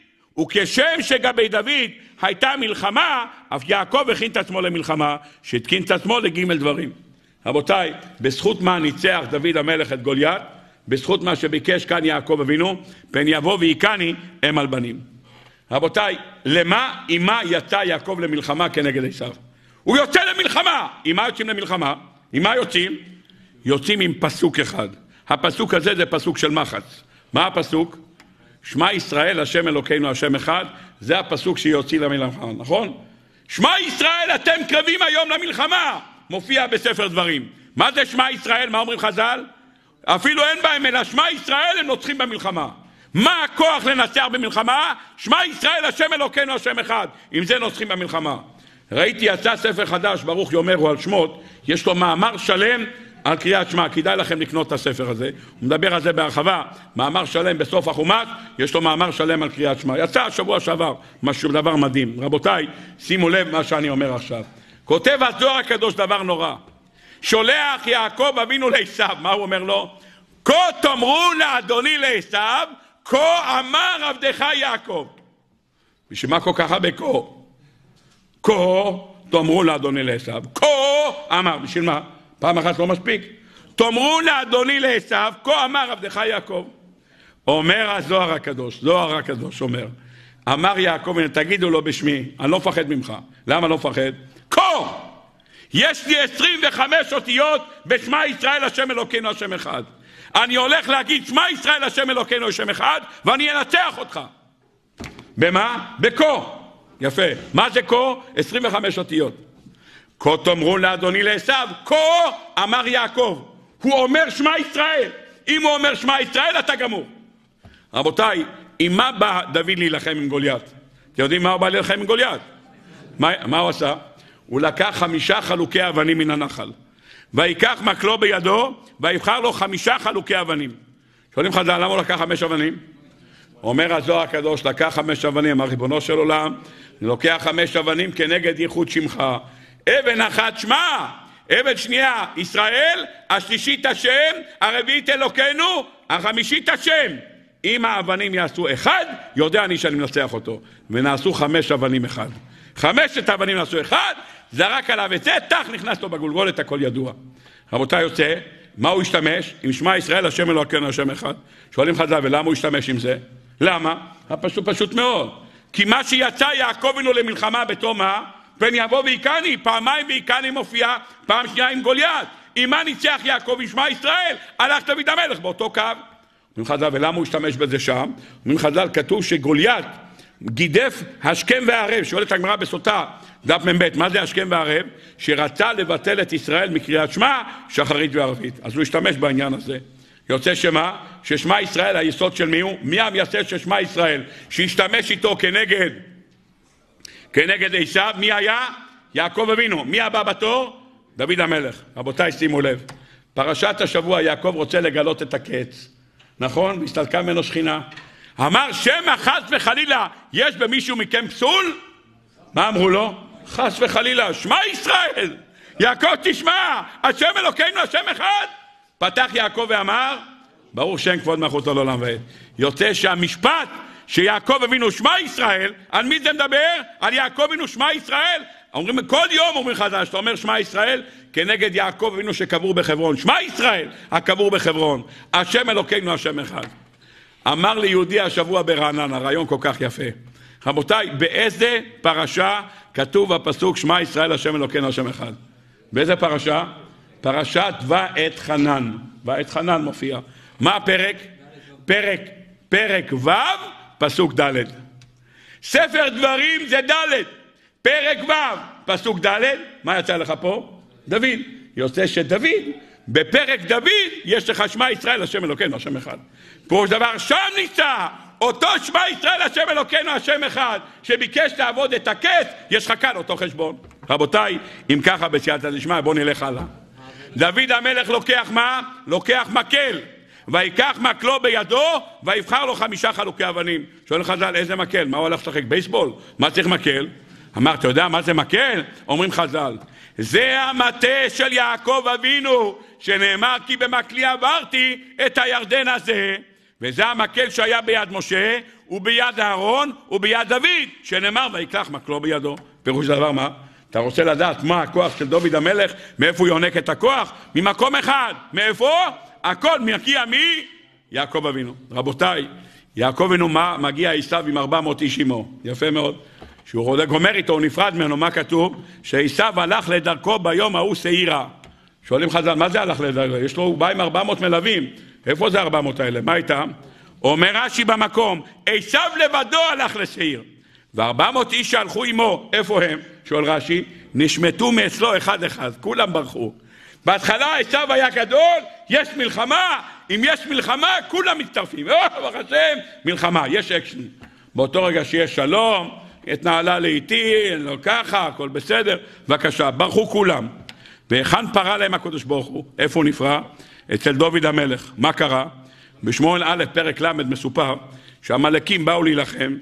וכשם שגבי דוד הייתה מלחמה, אף יעקב הכין את עצמו למלחמה, שהתקין את עצמו לג' דברים. רבותיי, בזכות מה ניצח דוד המלך את גוליית? בזכות מה שביקש כאן יעקב אבינו, פן יבוא ויקני אם על בנים. רבותיי, למה, עם מה יצא יעקב למלחמה כנגד עשיו? הוא יוצא למלחמה. עם מה יוצאים למלחמה? עם מה יוצאים? יוצאים עם פסוק אחד. הפסוק הזה זה פסוק של מחץ. מה הפסוק? שמע ישראל השם אלוקינו השם אחד. זה הפסוק שיוציא למלחמה, נכון? שמע ישראל אתם קרבים היום למלחמה. מופיע בספר דברים. מה זה שמע ישראל? מה אומרים חז"ל? אפילו אין בהם אלא שמע ישראל הם נוצחים במלחמה. מה הכוח לנצח במלחמה? שמע ישראל השם אלוקינו השם אחד. עם זה נוצחים במלחמה. ראיתי יצא ספר חדש ברוך יאמרו על שמות, יש לו מאמר שלם על קריאת שמע, כדאי לכם לקנות את הספר הזה, הוא מדבר על זה בהרחבה, מאמר שלם בסוף החומש, יש לו מאמר שלם על קריאת שמע, יצא השבוע שעבר, משהו דבר מדהים. רבותיי, שימו לב מה שאני אומר עכשיו. כותב הזוהר הקדוש דבר נורא, שולח יעקב אבינו לעשיו, מה הוא אומר לו? כה תאמרו לאדוני לעשיו, כה אמר עבדך יעקב. בשביל מה כל כך הרבה כה? כה תאמרו לאדוני לעשיו, כה אמר, בשביל מה? פעם אחת לא מספיק. תאמרו לאדוני לעשיו, כה אמר עבדך יעקב. אומר הזוהר הקדוש, זוהר הקדוש אומר, אמר יעקב, תגידו לו בשמי, אני לא מפחד ממך. למה לא מפחד? כה! יש לי 25 אותיות בשמע ישראל השם אלוקינו השם אחד. אני הולך להגיד שמע ישראל השם אלוקינו השם אחד, ואני אנצח אותך. במה? בכה. יפה. מה זה כה? 25 אותיות. כה תאמרו לאדוני לעשיו, כה אמר יעקב. הוא אומר שמע ישראל. אם הוא אומר שמע ישראל, אתה גמור. רבותיי, עם מה בא דוד להילחם עם גוליית? אתם יודעים מה הוא בא להילחם עם גוליית? מה הוא עשה? הוא לקח 5 חלוקי אבנים מן הנחל. ויקח מקלו בידו, ויבחר לו 5 חלוקי אבנים. שואלים חז"ל, למה הוא לקח 5 אבנים? אומר הזוהר הקדוש, לקח 5 אבנים, אמר ריבונו של עולם, אני לוקח 5 אבנים כנגד ייחוד שמך. אבן אחת שמע, אבן שנייה ישראל, השלישית השם, הרביעית אלוקינו, החמישית השם. אם האבנים יעשו 1, יודע אני שאני מנצח אותו. ונעשו 5 אבנים 1. 5 האבנים נעשו 1, זרק עליו את זה, תח נכנס לו בגולגולת, הכל ידוע. רבותיי, יוצא, מה הוא השתמש? עם שמע ישראל השם אלוקינו השם אחד. שואלים חז"ל, ולמה הוא השתמש עם זה? למה? פשוט מאוד. כי מה שיצא יעקב אבינו למלחמה בתום מה? פן יבוא ויקני, פעמיים ויקני מופיע, פעם שנייה עם גוליית. עם מה ניצח יעקב עם שמע ישראל? הלך דוד המלך באותו קו. אומרים חז"ל, ולמה הוא השתמש בזה שם? אומרים חז"ל, כתוב שגוליית גידף השכם והערב. שואלת הגמרא בסוטה, דף מ"ב, מה זה השכם והערב? שרצה לבטל את ישראל מקריאת שמע, שחרית וערבית. אז הוא השתמש בעניין הזה. יוצא שמה? ששמע ישראל היסוד של מי הוא? מי המייסד של שמע ישראל? שהשתמש איתו כנגד עשיו. מי היה? יעקב אבינו. מי הבא בתור? דוד המלך. רבותיי, שימו לב. פרשת השבוע יעקב רוצה לגלות את הקץ. נכון? והסתלקה ממנו שכינה. אמר שמא חס וחלילה יש במישהו מכם פסול? מה אמרו לו? חס וחלילה, שמע ישראל, יעקב תשמע, השם אלוקינו השם אחד. פתח יעקב ואמר, ברוך שם כבוד מלכותו לעולם ועד. יוצא שהמשפט שיעקב אבינו שמע ישראל, על מי זה מדבר? על יעקב אבינו שמע ישראל. אומרים כל יום, אומרים חז"ל, שאתה אומר שמע ישראל כנגד יעקב אבינו שקבור בחברון. שמע ישראל הקבור בחברון, השם אלוקינו השם אחד. אמר לי יהודי השבוע ברעננה, רעיון כל כך יפה. רבותיי, באיזה פרשה כתוב הפסוק שמע ישראל השם אלוקינו השם אחד? באיזה פרשה? פרשת ואת חנן. ואת חנן מופיע. מה הפרק? פרק ו' פסוק ד'. ספר דברים זה ד'. פרק ו' פסוק ד'. מה יצא לך פה? דוד. יוצא שדוד, בפרק דוד יש לך שמע ישראל השם אלוקינו השם אחד. פירוש דבר שם נמצא אותו שמע ישראל השם אלוקינו השם אחד שביקש לעבוד את הקץ, יש לך כאן אותו חשבון. רבותיי, אם ככה בסייעתא דשמיא, בואו נלך הלאה. דוד המלך לוקח מה? לוקח מקל, ויקח מקלו בידו ויבחר לו 5 חלוקי אבנים. שואל חז"ל, איזה מקל? מה הוא הולך לשחק? בייסבול? מה צריך מקל? אמר, אתה יודע מה זה מקל? אומרים חז"ל, זה המטה של יעקב אבינו, שנאמר כי במקלי עברתי את הירדן הזה, וזה המקל שהיה ביד משה, וביד אהרון, וביד דוד, שנאמר ויקח מקלו בידו. פירוש דבר מה? אתה רוצה לדעת מה הכוח של דוד המלך, מאיפה הוא יונק את הכוח? ממקום אחד. מאיפה? הכל מגיע מיעקב אבינו. רבותיי, יעקב אבינו מגיע עשיו עם 400 איש עמו. יפה מאוד. שהוא גומר איתו, הוא נפרד ממנו, מה כתוב? שעשיו הלך לדרכו ביום ההוא שעירה. שואלים חז"ל, מה זה הלך לדרכו? יש לו, הוא בא עם 400 מלווים. איפה זה 400 האלה? מה איתם? אומר רש"י במקום, עשיו לבדו הלך לשעיר. ו400 איש שהלכו עמו, איפה הם? שואל רש"י, נשמטו מאצלו אחד אחד, כולם ברחו. בהתחלה עשיו היה גדול, יש מלחמה, אם יש מלחמה, כולם מצטרפים. ברוך השם, מלחמה, יש אקשן. באותו רגע שיש שלום, התנהלה לאיתי, לא ככה, הכל בסדר, בבקשה, ברחו כולם. והיכן פרה להם הקדוש ברוך הוא? איפה הוא נפרע? אצל דוד המלך. מה קרה? בשמואל א' פרק ל' מסופר שהמלאקים באו להילחם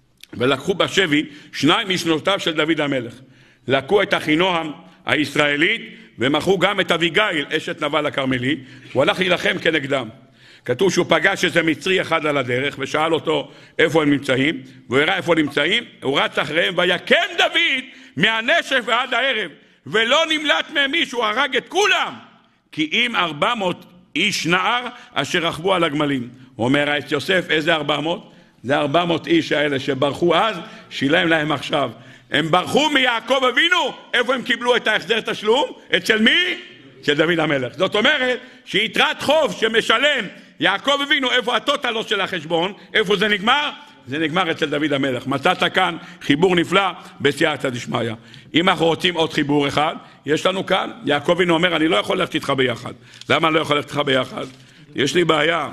ולקחו בשבי 2 משנותיו של דוד המלך. לקחו את אחינועם הישראלית ומכרו גם את אביגיל אשת נבל הכרמלי. הוא הלך להילחם כנגדם. כתוב שהוא פגש איזה מצרי אחד על הדרך ושאל אותו איפה הם נמצאים, והוא הראה איפה נמצאים, הוא רץ אחריהם ויקם דוד מהנשף ועד הערב ולא נמלט מהם איש, הוא הרג את כולם, כי אם 400 איש נער אשר רכבו על הגמלים. הוא אומר את יוסף, איזה 400? זה 400 איש האלה שברחו אז, שילם להם עכשיו. הם ברחו מיעקב אבינו, איפה הם קיבלו את ההחזר תשלום? אצל מי? של דוד המלך. זאת אומרת שיתרת חוב שמשלם יעקב אבינו, איפה הטוטלו של החשבון? איפה זה נגמר? זה נגמר אצל דוד המלך. מצאת כאן חיבור נפלא בסייעתא דשמיא. אם אנחנו רוצים עוד חיבור אחד, יש לנו כאן, יעקב אבינו אומר, אני לא יכול ללכת איתך ביחד. למה אני לא יכול ללכת איתך ביחד? יש לי בעיה.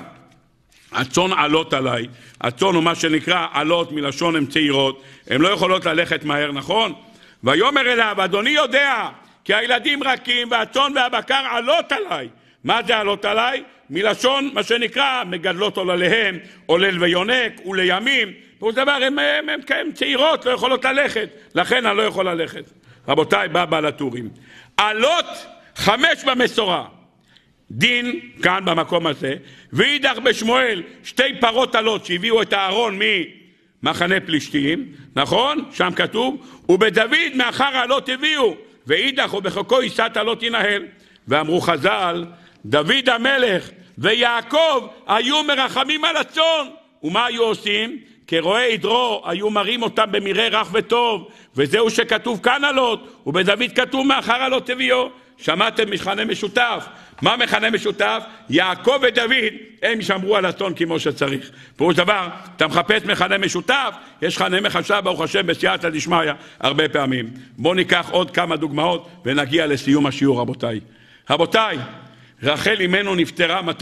הצאן עלות עליי. הצאן הוא מה שנקרא עלות מלשון הן צעירות. הן לא יכולות ללכת מהר, נכון? ויאמר אליו, אדוני יודע, כי הילדים רכים והצאן והבקר עלות עליי. מה זה עלות עליי? מלשון מה שנקרא מגדלות עולליהם, עולל ויונק ולימים. וזה דבר, הן צעירות, לא יכולות ללכת. לכן אני לא יכול ללכת. רבותיי, בא בעל הטורים. עלות 5 במסורה. דין כאן במקום הזה, ואידך בשמואל 2 פרות עלות שהביאו את הארון ממחנה פלישתים, נכון? שם כתוב, ובדוד מאחר העלות הביאו, ואידך ובחוקו עיסת עלות ינהל. ואמרו חז"ל, דוד המלך ויעקב היו מרחמים על הצאן. ומה היו עושים? כרואי עדרו היו מראים אותם במראה רך וטוב, וזהו שכתוב כאן עלות, ובדוד כתוב מאחר עלות הביאו. שמעתם מכנה משותף. מה מכנה משותף? יעקב ודוד הם שמרו על הצאן כמו שצריך. פירוש דבר, אתה מחפש מכנה משותף, יש מכנה משותף ברוך השם בסייעתא דשמיא הרבה פעמים. בואו ניקח עוד כמה דוגמאות ונגיע לסיום השיעור. רבותיי, רחל אמנו נפטרה מתי?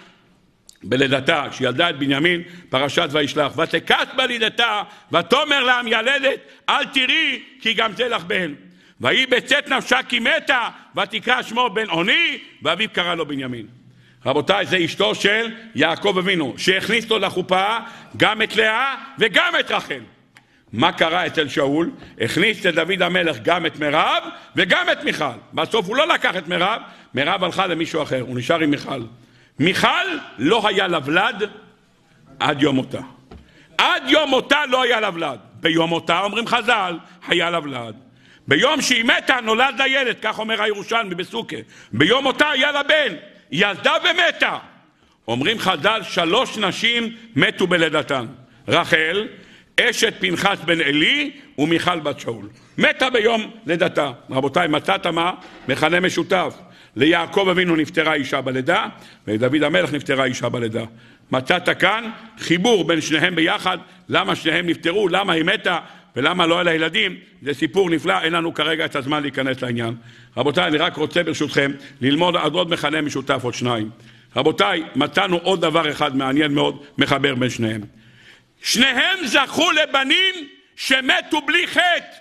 בלידתה, כשילדה את בנימין, פרשת וישלח. ותקת בלידתה ותאמר לעם ילדת, אל תראי כי גם זה לך בן. והיא בצאת נפשה כי מתה, ותקרא שמו בן עוני, ואביו קרא לו בנימין. רבותיי, זה אשתו של יעקב אבינו, שהכניס לו לחופה גם את לאה וגם את רחל. מה קרה אצל שאול? הכניס לדוד המלך גם את מירב וגם את מיכל. בסוף הוא לא לקח את מירב, מירב הלכה למישהו אחר, הוא נשאר עם מיכל. מיכל לא היה לה ולד עד יום מותה. עד יום מותה לא היה לה ולד. ביום מותה אומרים חז"ל, היה לה ולד. ביום שהיא מתה נולד לילד, כך אומר הירושלמי בסוכה. ביום מותה היה לה בן, ילדה ומתה. אומרים חז"ל 3 נשים מתו בלידתן. רחל, אשת פנחס בן עלי ומיכל בת שאול. מתה ביום לידתה. רבותיי, מצאת מה? מכנה משותף. ליעקב אבינו נפטרה אישה בלידה, ולדוד המלך נפטרה אישה בלידה. מצאת כאן חיבור בין שניהם ביחד. למה שניהם נפטרו, למה היא מתה ולמה לא אלה ילדים, זה סיפור נפלא, אין לנו כרגע את הזמן להיכנס לעניין. רבותיי, אני רק רוצה ברשותכם ללמוד עוד מכנה משותף, עוד 2. רבותיי, מצאנו עוד דבר אחד מעניין מאוד, מחבר בין שניהם. שניהם זכו לבנים שמתו בלי חטא.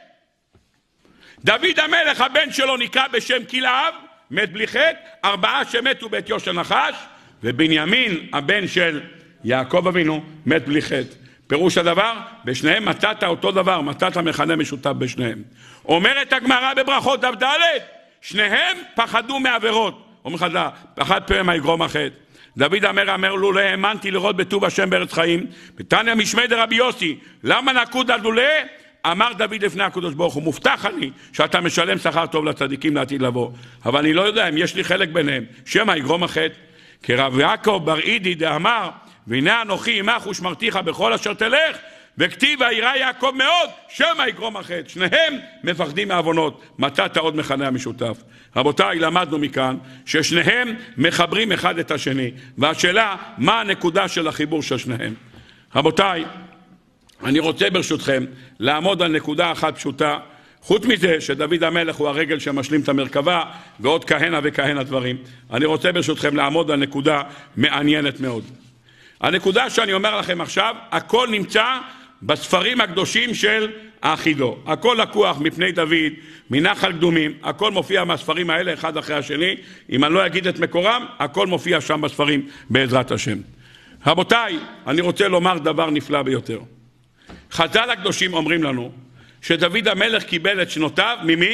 דוד המלך, הבן שלו נקרא בשם כלאב, מת בלי חטא. 4 שמתו בית יושר נחש, ובנימין, הבן של יעקב אבינו, מת בלי חטא. פירוש הדבר, בשניהם מצאת אותו דבר, מצאת מכנה משותף בשניהם. אומרת הגמרא בברכות דף ד', שניהם פחדו מעבירות. אומר חז"ל, פחד פה מה יגרום החטא. דוד אומר לו, לא האמנתי לראות בטוב השם בארץ חיים. בתניא משמי דרבי יוסי, למה נקוד עלולה? אמר דוד לפני הקדוש ברוך הוא, מובטח אני שאתה משלם שכר טוב לצדיקים לעתיד לבוא, אבל אני לא יודע אם יש לי חלק ביניהם, שמא יגרום החטא. כי רב יעקב בר אידי דאמר, והנה אנוכי עמך ושמרתיך בכל אשר תלך, וכתיב וירא יעקב מאוד, שמא יגרום החטא. שניהם מפחדים מעוונות. מצאת עוד מכנה המשותף. רבותיי, למדנו מכאן ששניהם מחברים אחד את השני, והשאלה, מה הנקודה של החיבור של שניהם? רבותיי, אני רוצה ברשותכם לעמוד על נקודה אחת פשוטה, חוץ מזה שדוד המלך הוא הרגל שמשלים את המרכבה, ועוד כהנה וכהנה דברים. אני רוצה ברשותכם לעמוד על נקודה מעניינת מאוד. הנקודה שאני אומר לכם עכשיו, הכל נמצא בספרים הקדושים של האחידו. הכל לקוח מפני דוד, מנחל קדומים, הכל מופיע מהספרים האלה אחד אחרי השני. אם אני לא אגיד את מקורם, הכל מופיע שם בספרים בעזרת השם. רבותיי, אני רוצה לומר דבר נפלא ביותר. חז"ל הקדושים אומרים לנו שדוד המלך קיבל את שנותיו ממי?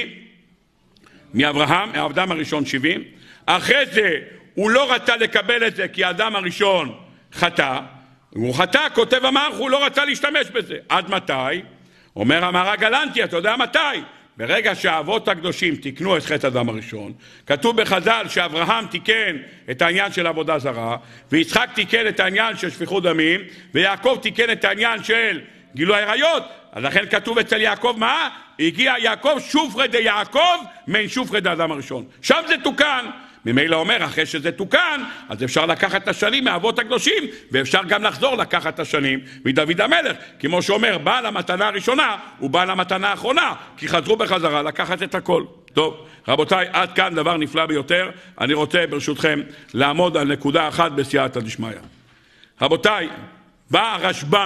מאברהם, האדם הראשון 70. אחרי זה הוא לא רצה לקבל את זה כי האדם הראשון חטא. הוא חטא, כותב המערך, הוא לא רצה להשתמש בזה. עד מתי? אומר המהר"ל גלנטי, אתה יודע מתי? ברגע שהאבות הקדושים תיקנו את חטא האדם הראשון, כתוב בחז"ל שאברהם תיקן את העניין של עבודה זרה, ויצחק תיקן את העניין של שפיכות דמים, ויעקב תיקן את העניין של גילוי עריות. אז לכן כתוב אצל יעקב מה? הגיע יעקב שופרי די יעקב מן שופרי די האדם הראשון. שם זה תוקן. ממילא אומר, אחרי שזה תוקן, אז אפשר לקחת את השנים מהאבות הקדושים, ואפשר גם לחזור לקחת את השנים מדוד המלך. כמו שאומר, בעל המתנה הראשונה הוא בעל המתנה האחרונה, כי חזרו בחזרה לקחת את הכל. טוב, רבותיי, עד כאן דבר נפלא ביותר. אני רוצה ברשותכם לעמוד על נקודה אחת בסייעתא דשמיא. רבותיי, בא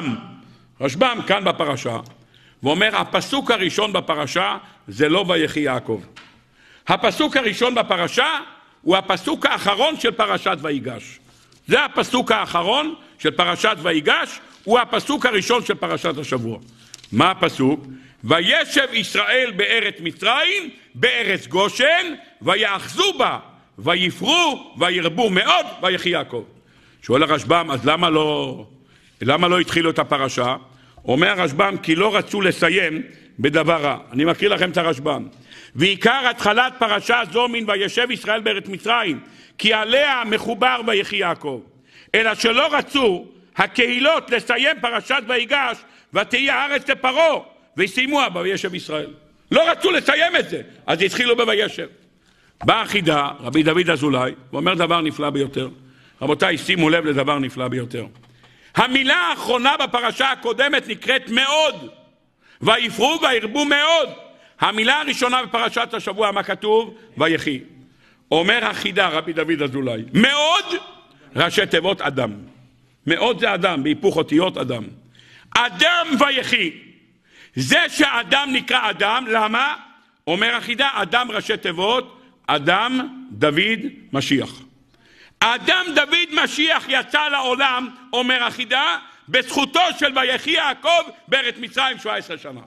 רשב"ם כאן בפרשה, ואומר, הפסוק הראשון בפרשה זה לא ויחי יעקב. הפסוק הראשון בפרשה הוא הפסוק האחרון של פרשת ויגש. זה הפסוק האחרון של פרשת ויגש, הוא הפסוק הראשון של פרשת השבוע. מה הפסוק? וישב ישראל בארץ מצרים, בארץ גושן, ויאחזו בה, ויפרו, וירבו מאוד, ויחי יעקב. שואל הרשב"ם, אז למה לא התחילו את הפרשה? אומר הרשב"ם, כי לא רצו לסיים בדבר רע. אני מקריא לכם את הרשב"ם. ועיקר התחלת פרשה זו מן וישב ישראל בארץ מצרים, כי עליה מחובר ויחי יעקב. אלא שלא רצו הקהילות לסיים פרשת ויגש, ותהי הארץ לפרעה, וסיימוה בוישב ישראל. לא רצו לסיים את זה, אז התחילו בוישב. באה החידה, רבי דוד אזולאי, ואומר דבר נפלא ביותר. רבותיי, שימו לב לדבר נפלא ביותר. המילה האחרונה בפרשה הקודמת נקראת מאוד, ויפרו וירבו מאוד. המילה הראשונה בפרשת השבוע, מה כתוב? ויחי. אומר החידה, רבי דוד אזולאי, מאוד ראשי תיבות אדם. מאוד זה אדם, בהיפוך אותיות אדם. אדם ויחי. זה שאדם נקרא אדם, למה? אומר החידה, אדם ראשי תיבות, אדם דוד משיח. אדם דוד משיח יצא לעולם, אומר החידה, בזכותו של ויחי יעקב בארץ מצרים 17 שנה.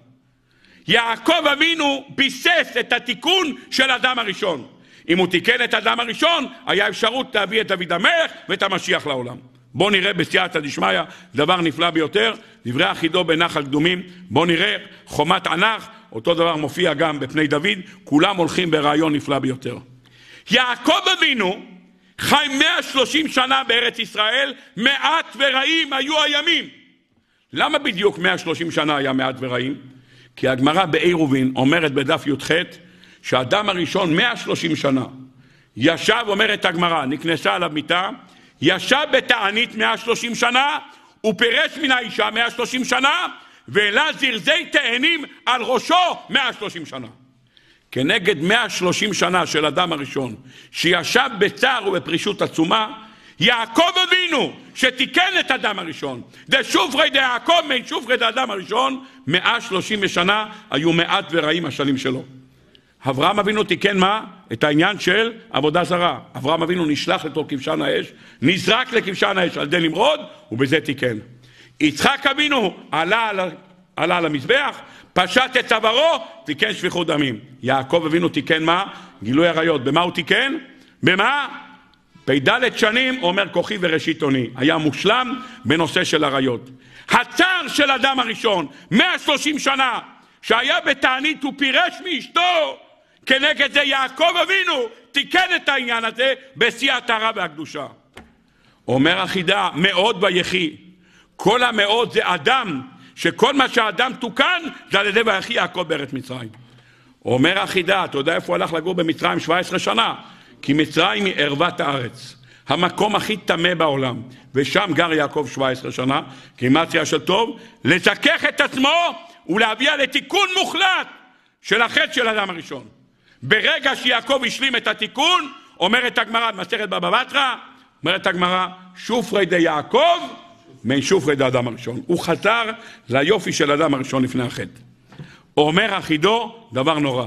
יעקב אבינו ביסס את התיקון של אדם הראשון. אם הוא תיקן את אדם הראשון, היה אפשרות להביא את דוד המלך ואת המשיח לעולם. בואו נראה בסייעתא דשמיא דבר נפלא ביותר, דברי החידו בנחל קדומים. בואו נראה חומת ענך, אותו דבר מופיע גם בפני דוד, כולם הולכים ברעיון נפלא ביותר. יעקב אבינו חי 130 שנה בארץ ישראל, מעט ורעים היו הימים. למה בדיוק 130 שנה היה מעט ורעים? כי הגמרא בעירובין אומרת בדף י"ח, שהאדם הראשון 130 שנה ישב, אומרת הגמרא, נכנסה עליו מיטה, ישב בתענית 130 שנה, ופירש מן האישה 130 שנה, והעלה זרזי תאנים על ראשו 130 שנה. כנגד 130 שנה של אדם הראשון, שישב בצער ובפרישות עצומה, יעקב אבינו, שתיקן את אדם הראשון, דשופרי דיעקב מן שופרי דאדם הראשון, 130 שנה היו מעט ורעים השנים שלו. אברהם אבינו תיקן מה? את העניין של עבודה זרה. אברהם אבינו נשלח לתוך כבשן האש, נזרק לכבשן האש על ידי נמרוד, ובזה תיקן. יצחק אבינו עלה על המזבח, פשט את צווארו, תיקן שפיכות דמים. יעקב אבינו תיקן מה? גילוי עריות. במה הוא תיקן? במה? פ"ד שנים, אומר כוחי וראשית אוני. היה מושלם בנושא של עריות. הצער של אדם הראשון, 130 שנה, שהיה בתענית ופירש מאשתו, כנגד זה יעקב אבינו תיקן את העניין הזה בשיא הטהרה והקדושה. אומר החידה, מאוד ויחי. כל המאות זה אדם, שכל מה שהאדם תוקן זה על ידי ויחי יעקב בארץ מצרים. אומר החידה, אתה יודע איפה הוא הלך לגור במצרים 17 שנה? כי מצרים היא ערוות הארץ, המקום הכי טמא בעולם, ושם גר יעקב 17 שנה, גימטריה של טוב, לזכך את עצמו ולהביאה לתיקון מוחלט של החטא של אדם הראשון. ברגע שיעקב השלים את התיקון, אומרת הגמרא, מסכת בבא בתרא, אומרת הגמרא, שופרי דיעקב מן שופרי דאדם הראשון. הוא חזר ליופי של אדם הראשון לפני החטא. אומר החידו, דבר נורא.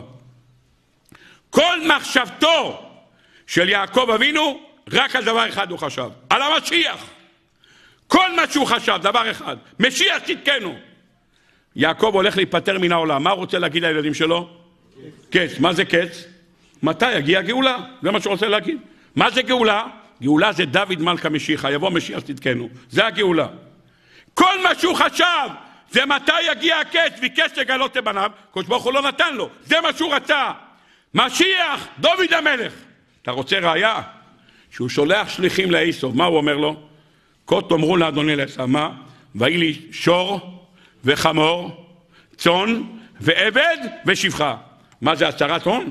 כל מחשבתו של יעקב אבינו, רק על דבר אחד הוא חשב, על המשיח. כל מה שהוא חשב, דבר אחד, משיח תתקנו. יעקב הולך להיפטר מן העולם, מה הוא רוצה להגיד לילדים שלו? קץ. מה זה קץ? מתי יגיע גאולה? זה מה שהוא רוצה להגיד. מה זה גאולה? גאולה זה דוד מלכה משיחה, יבוא משיח תתקנו, זה הגאולה. כל מה שהוא חשב, זה מתי יגיע הקץ, ביקש לגלות לבניו, הקדוש ברוך הוא לא נתן לו, זה מה שהוא רצה. משיח, דוד המלך. אתה רוצה ראיה? שהוא שולח שליחים לעשו, מה הוא אומר לו? כה תאמרו לאדוני לעשו, מה? ויהי לי שור וחמור, צאן ועבד ושפחה. מה זה, הצהרת הון?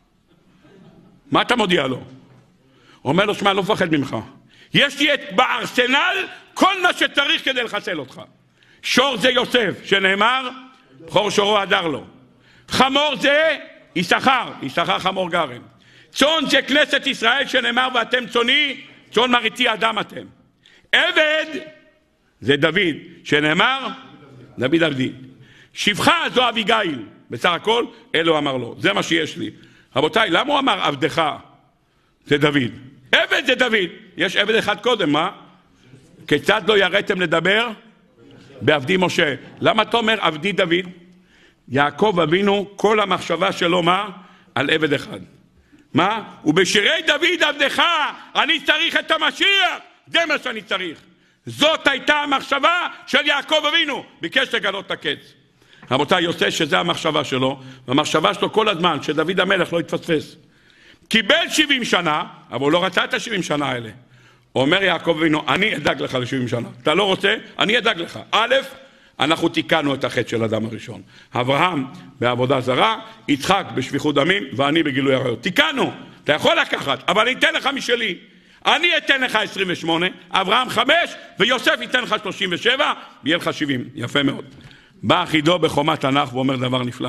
מה אתה מודיע לו? אומר לו, שמע, לא מפחד ממך. יש לי בארסנל כל מה שצריך כדי לחסל אותך. שור זה יוסף, שנאמר, בכור שורו הדר לו. חמור זה יששכר, יששכר חמור גרם. צאן זה כנסת ישראל, שנאמר, ואתם צאני, צאן מרעיתי אדם אתם. עבד זה דוד, שנאמר, דוד עבדי. שפחה זו אביגיל, בסך הכל, אלו אמר לו. זה מה שיש לי. רבותיי, למה הוא אמר עבדך? זה דוד. עבד זה דוד. יש עבד אחד קודם, מה? כיצד לא יראתם לדבר? בעבדי משה. למה אתה אומר עבדי דוד? יעקב אבינו, כל המחשבה שלו מה? על עבד אחד. מה? ובשירי דוד עבדך, אני צריך את המשיח. זה מה שאני צריך. זאת הייתה המחשבה של יעקב אבינו. ביקש לגלות את הקץ. רבותיי, יוצא שזה המחשבה שלו, והמחשבה שלו כל הזמן, שדוד המלך לא יתפספס. קיבל 70 שנה, אבל הוא לא רצה את ה-70 שנה האלה. אומר יעקב אבינו, אני אדאג לך ל-70 שנה. אתה לא רוצה? אני אדאג לך. א', אנחנו תיקנו את החטא של אדם הראשון. אברהם בעבודה זרה, יצחק בשפיכות דמים, ואני בגילוי עריות. תיקנו. אתה יכול לקחת, אבל אני אתן לך משלי. אני אתן לך 28, אברהם 5, ויוסף ייתן לך 37, ויהיה לך 70. יפה מאוד. בא אחידו בחומת תנ"ך ואומר דבר נפלא.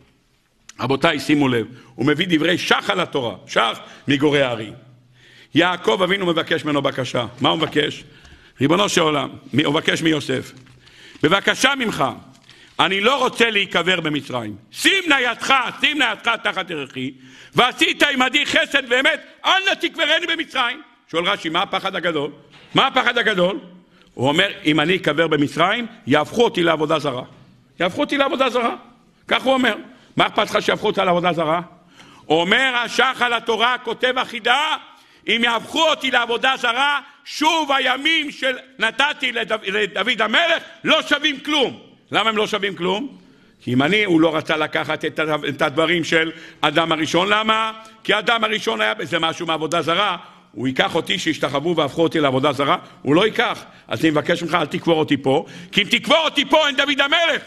רבותיי, שימו לב, הוא מביא דברי שח על התורה, שח מגורי הארי. יעקב אבינו מבקש ממנו בקשה. מה הוא מבקש? ריבונו של עולם, הוא מבקש מיוסף. בבקשה ממך, אני לא רוצה להיקבר במצרים. שים ניידך תחת ירכי, ועשית עמדי חסד ואמת, אל נא תקברני במצרים. שואל רש"י, מה הפחד הגדול? מה הפחד הגדול? הוא אומר, אם אני אקבר במצרים, יהפכו אותי לעבודה זרה. יהפכו אותי לעבודה זרה. כך הוא אומר. מה אכפת לך שיהפכו אותה לעבודה זרה? אומר השח על התורה, כותב החידה, אם יהפכו אותי לעבודה זרה, שוב הימים שנתתי לדוד המלך לא שווים כלום. למה הם לא שווים כלום? כי אם הוא לא רצה לקחת את הדברים של אדם הראשון. למה? כי אדם הראשון היה בזה משהו מעבודה זרה. הוא ייקח אותי שהשתחוו והפכו אותי לעבודה זרה? הוא לא ייקח. אז אני מבקש ממך, אל תקבור אותי פה, כי אם תקבור אותי פה אין דוד המלך.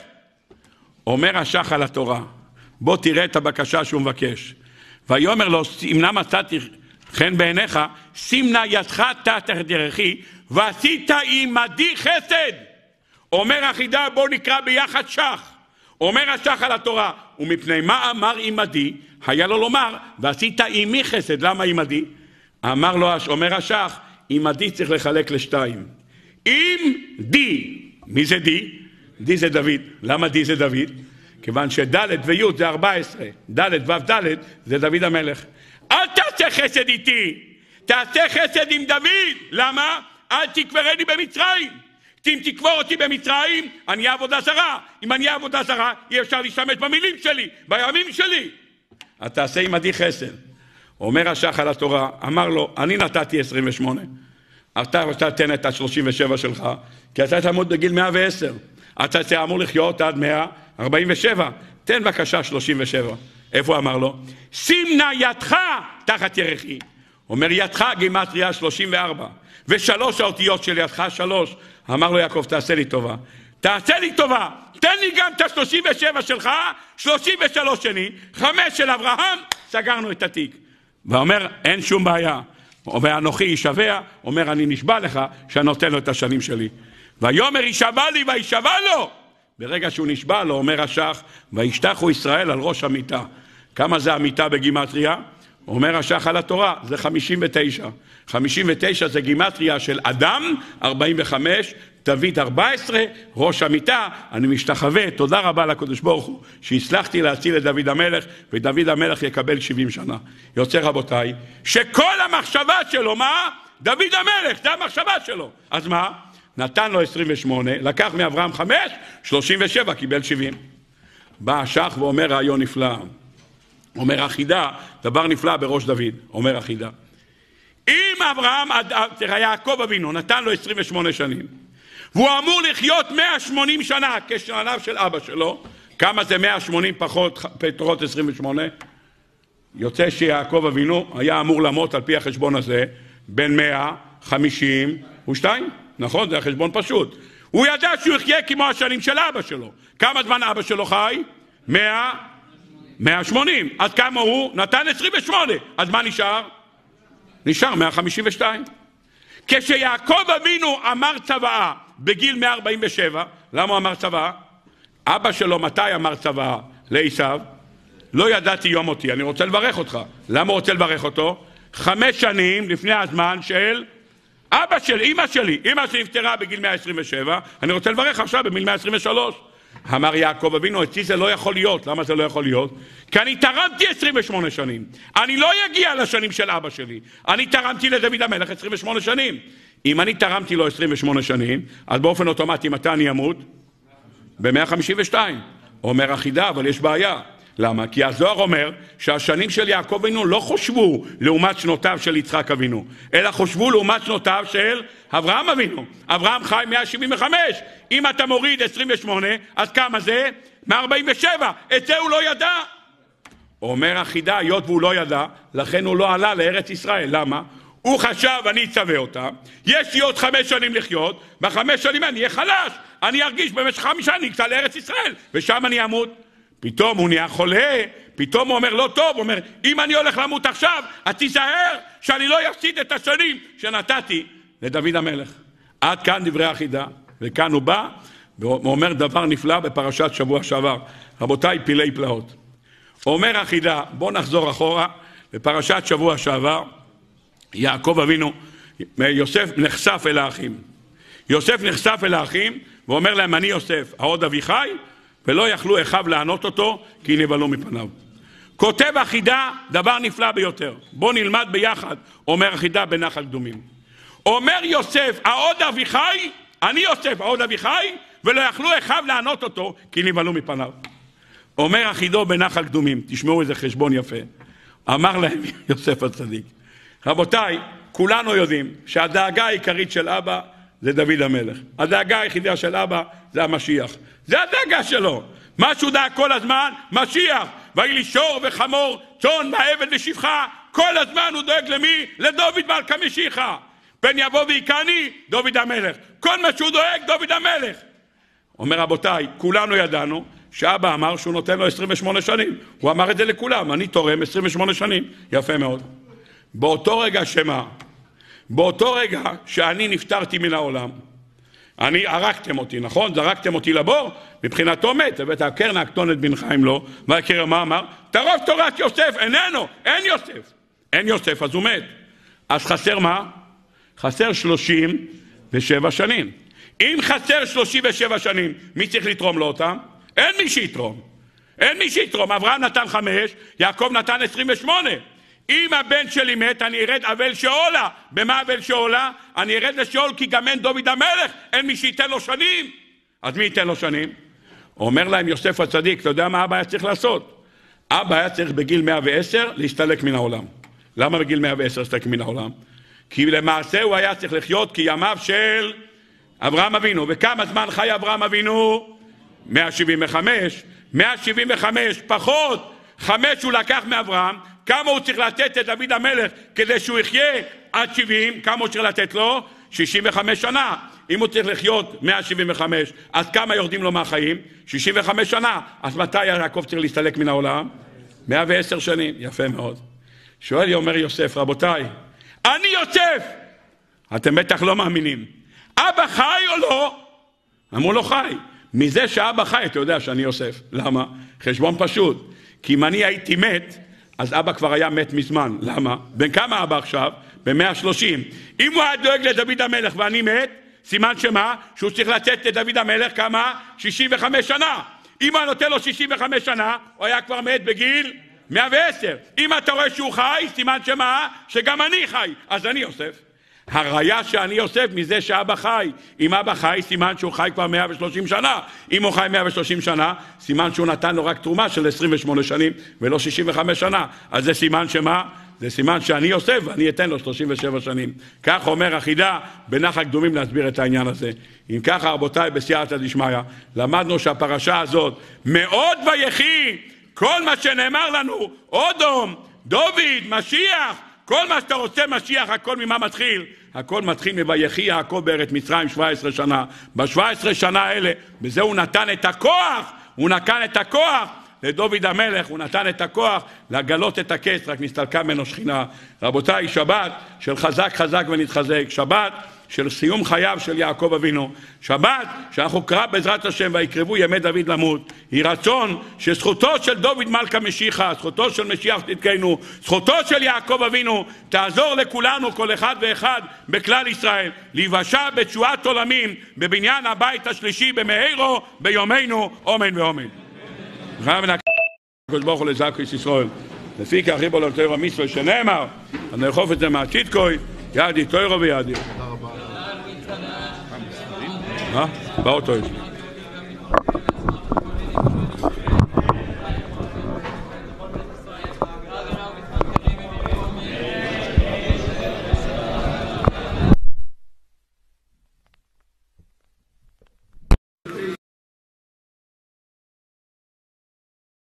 אומר השח על התורה, בוא תראה את הבקשה שהוא מבקש. ויאמר לו, אם נא מצאתי חן בעיניך, שים נא ידך תחת ירכי, ועשית עמדי חסד. אומר החידה, בוא נקרא ביחד שח. אומר השח על התורה, ומפני מה אמר עמדי? היה לו לומר, ועשית עמי חסד. למה עמדי? אומר השח, עמדי צריך לחלק לשתיים. עם די. מי זה די? די זה דוד. למה די זה דוד? כיוון שד' וי' זה 14, ד' ו' ד' זה דוד המלך. אל תעשה חסד איתי, תעשה חסד עם דוד. למה? אל תקברני במצרים. אם תקבור אותי במצרים, אני אהיה עבודה זרה. אם אני אהיה עבודה זרה, אי אפשר להשתמש במילים שלי, בימים שלי. אז תעשה עמדי חסד. אומר השח על התורה, אמר לו, אני נתתי 28. אתה תן את ה-37 שלך, כי אתה תעמוד בגיל 110. אתה אמור לחיות עד 147. תן בבקשה 37. איפה אמר לו? שים נא ידך תחת ירכי. אומר ידך גימטריה 34. ושלוש האותיות של ידך 3. אמר לו יעקב, תעשה לי טובה. תעשה לי טובה. תן לי גם את ה-37 שלך, 33 שני, 5 של אברהם, סגרנו את התיק. ואומר, אין שום בעיה. ואנוכי ישבע, אומר, אני נשבע לך שאני נותן לו את השנים שלי. ויאמר ישבע לי וישבע לו. ברגע שהוא נשבע לו, אומר השח, וישתחו ישראל על ראש המיטה. כמה זה המיטה בגימטריה? אומר השח על התורה, זה 59. 59 זה גימטריה של אדם, 45, דוד 14, ראש המיטה. אני משתחווה, תודה רבה לקדוש ברוך הוא, שהצלחתי להציל את דוד המלך, ודוד המלך יקבל 70 שנה. יוצא רבותיי, שכל המחשבה שלו, מה? דוד המלך, זה המחשבה שלו. אז מה? נתן לו 28, לקח מאברהם 5, 37, קיבל 70. בא השח ואומר רעיון נפלא. אומר החידה, דבר נפלא בראש דוד, אומר החידה. אם אברהם, יעקב אבינו, נתן לו 28 שנים, והוא אמור לחיות 180 שנה כשניו של אבא שלו, כמה זה 180 פחות 28? יוצא שיעקב אבינו היה אמור למות על פי החשבון הזה, בין 152, נכון? זה החשבון פשוט. הוא ידע שהוא יחיה כמו השנים של אבא שלו. כמה זמן אבא שלו חי? 180. אז כמה הוא? נתן 28. אז מה נשאר? נשאר 152. כשיעקב אבינו אמר צוואה בגיל 147, למה הוא אמר צוואה? אבא שלו מתי אמר צוואה? לעשיו? לא ידעתי יום אותי, אני רוצה לברך אותך. למה הוא רוצה לברך אותו? 5 שנים לפני הזמן של אבא שלי, אמא שלי. אמא שלי נפטרה בגיל 127, אני רוצה לברך עכשיו בגיל 123. אמר יעקב אבינו, אצלי זה לא יכול להיות. למה זה לא יכול להיות? כי אני תרמתי 28 שנים. אני לא אגיע לשנים של אבא שלי. אני תרמתי לדוד המלך 28 שנים. אם אני תרמתי לו 28 שנים, אז באופן אוטומטי מתי אני אמות? ב-152. אומר החידה, אבל יש בעיה. למה? כי הזוהר אומר שהשנים של יעקב אבינו לא חושבו לעומת שנותיו של יצחק אבינו, אלא חושבו לעומת שנותיו של אברהם אבינו. אברהם חי 175. אם אתה מוריד 28, אז כמה זה? 147. את זה הוא לא ידע. אומר החידה, היות והוא לא ידע, לכן הוא לא עלה לארץ ישראל. למה? הוא חשב, אני אצווה אותה, יש לי עוד 5 שנים לחיות, ב5 שנים אני אהיה חלש, אני ארגיש במשך 5 שנים אקצה לארץ ישראל, ושם אני אמות. פתאום הוא נהיה חולה, פתאום הוא אומר לא טוב, הוא אומר אם אני הולך למות עכשיו, אז תיזהר שאני לא יפסיד את השנים שנתתי לדוד המלך. עד כאן דברי החידה, וכאן הוא בא ואומר דבר נפלא בפרשת שבוע שעבר. רבותיי, פילי פלאות. אומר החידה, בוא נחזור אחורה בפרשת שבוע שעבר. יעקב אבינו, יוסף נחשף אל האחים. יוסף נחשף אל האחים ואומר להם, אני יוסף, העוד אביחי, ולא יכלו אחיו לענות אותו, כי נבהלו מפניו. כותב החידה דבר נפלא ביותר. בוא נלמד ביחד, אומר החידה בנחל קדומים. אומר יוסף, העוד אביחי, אני יוסף, העוד אביחי, ולא יכלו אחיו לענות אותו, כי נבהלו מפניו. אומר החידו בנחל קדומים, תשמעו איזה חשבון יפה. אמר להם יוסף הצדיק, רבותיי, כולנו יודעים שהדאגה העיקרית של אבא זה דוד המלך. הדאגה היחידה של אבא זה המשיח. זה הדאגה שלו. מה שהוא דאג כל הזמן? משיח. ויהי לי שור וחמור, צאן ועבד ושפחה, כל הזמן הוא דואג למי? לדוד מלכה משיחה. פן יבוא ויקני, דוד המלך. כל מה שהוא דואג, דוד המלך. אומר רבותיי, כולנו ידענו שאבא אמר שהוא נותן לו 28 שנים. הוא אמר את זה לכולם, אני תורם 28 שנים. יפה מאוד. באותו רגע שמה? באותו רגע שאני נפטרתי מן העולם, אני הרגתם אותי, נכון? זרקתם אותי לבור, מבחינתו מת, הבאת הקרן הקטונת בנך אם לא, והקרן מה אמר? תרוב תורת יוסף, איננו, אין יוסף. אין יוסף, אז הוא מת. אז חסר מה? חסר 37 שנים. אם חסר 37 שנים, מי צריך לתרום לו אותם? אין מי שיתרום. אין מי שיתרום. אברהם נתן 5, יעקב נתן 28. אם הבן שלי מת, אני ארד אבל שאולה. במה אבל שאולה? אני ארד לשאול כי גם אין דוד המלך, אין מי שייתן לו שנים. אז מי ייתן לו שנים? אומר להם יוסף הצדיק, אתה יודע מה אבא היה צריך לעשות? אבא היה צריך בגיל 110 להסתלק מן העולם. למה בגיל 110 להסתלק מן העולם? כי למעשה הוא היה צריך לחיות כימיו של אברהם אבינו. וכמה זמן חי אברהם אבינו? 175. 175 פחות 5 הוא לקח מאברהם. כמה הוא צריך לתת את דוד המלך כדי שהוא יחיה עד 70? כמה הוא צריך לתת לו? 65 שנה. אם הוא צריך לחיות 175, אז כמה יורדים לו מהחיים? 65 שנה. אז מתי יעקב צריך להסתלק מן העולם? 110 שנים. יפה מאוד. שואל לי, אומר יוסף, רבותיי, אני יוסף! אתם בטח לא מאמינים. אבא חי או לא? אמרו לו חי. מזה שאבא חי, אתה יודע שאני יוסף. למה? חשבון פשוט. כי אם אני הייתי מת, אז אבא כבר היה מת מזמן. למה? בין כמה אבא עכשיו? ב-130. אם הוא היה דואג לדוד המלך ואני מת, סימן שמה? שהוא צריך לתת לדוד המלך כמה? 65 שנה. אם הוא נותן לו 65 שנה, הוא היה כבר מת בגיל 110. אם אתה רואה שהוא חי, סימן שמה? שגם אני חי. אז אני יוסף. הראיה שאני יוסף מזה שאבא חי. אם אבא חי, סימן שהוא חי כבר 130 שנה. אם הוא חי 130 שנה, סימן שהוא נתן לו רק תרומה של 28 שנים ולא 65 שנה. אז זה סימן שמה? זה סימן שאני יוסף ואני אתן לו 37 שנים. כך אומר החידה בנחל קדומים להסביר את העניין הזה. אם ככה רבותיי בסייעתא דשמיא, למדנו שהפרשה הזאת מאוד ויחי, כל מה שנאמר לנו, אודום, דוד, משיח, כל מה שאתה רוצה משיח, הכל ממה מתחיל? הכל מתחיל מויחי יעקב בארץ מצרים 17 שנה. ב-17 שנה האלה, בזה הוא נתן את הכוח, הוא נתן את הכוח לדוד המלך, הוא נתן את הכוח לגלות את הכס, רק נסתלקה ממנו שכינה. רבותיי, שבת של חזק חזק ונתחזק, שבת של סיום חייו של יעקב אבינו, שבת שאנחנו קרא בעזרת השם ויקרבו ימי דוד למות, היא רצון שזכותו של דוד מלכה משיחה, זכותו של משיח תתקיינו, זכותו של יעקב אבינו תעזור לכולנו, כל אחד ואחד בכלל ישראל, להיוושע בתשועת עולמים בבניין הבית השלישי במהירו ביומנו אמן ואמן. הקדוש ברוך הוא לזכו ישראל, לפי כך ריבו לתורה מצווה שנאמר, נאכוף את זה מעתיד כוי, ידי תורה וידי. באותו יש לי.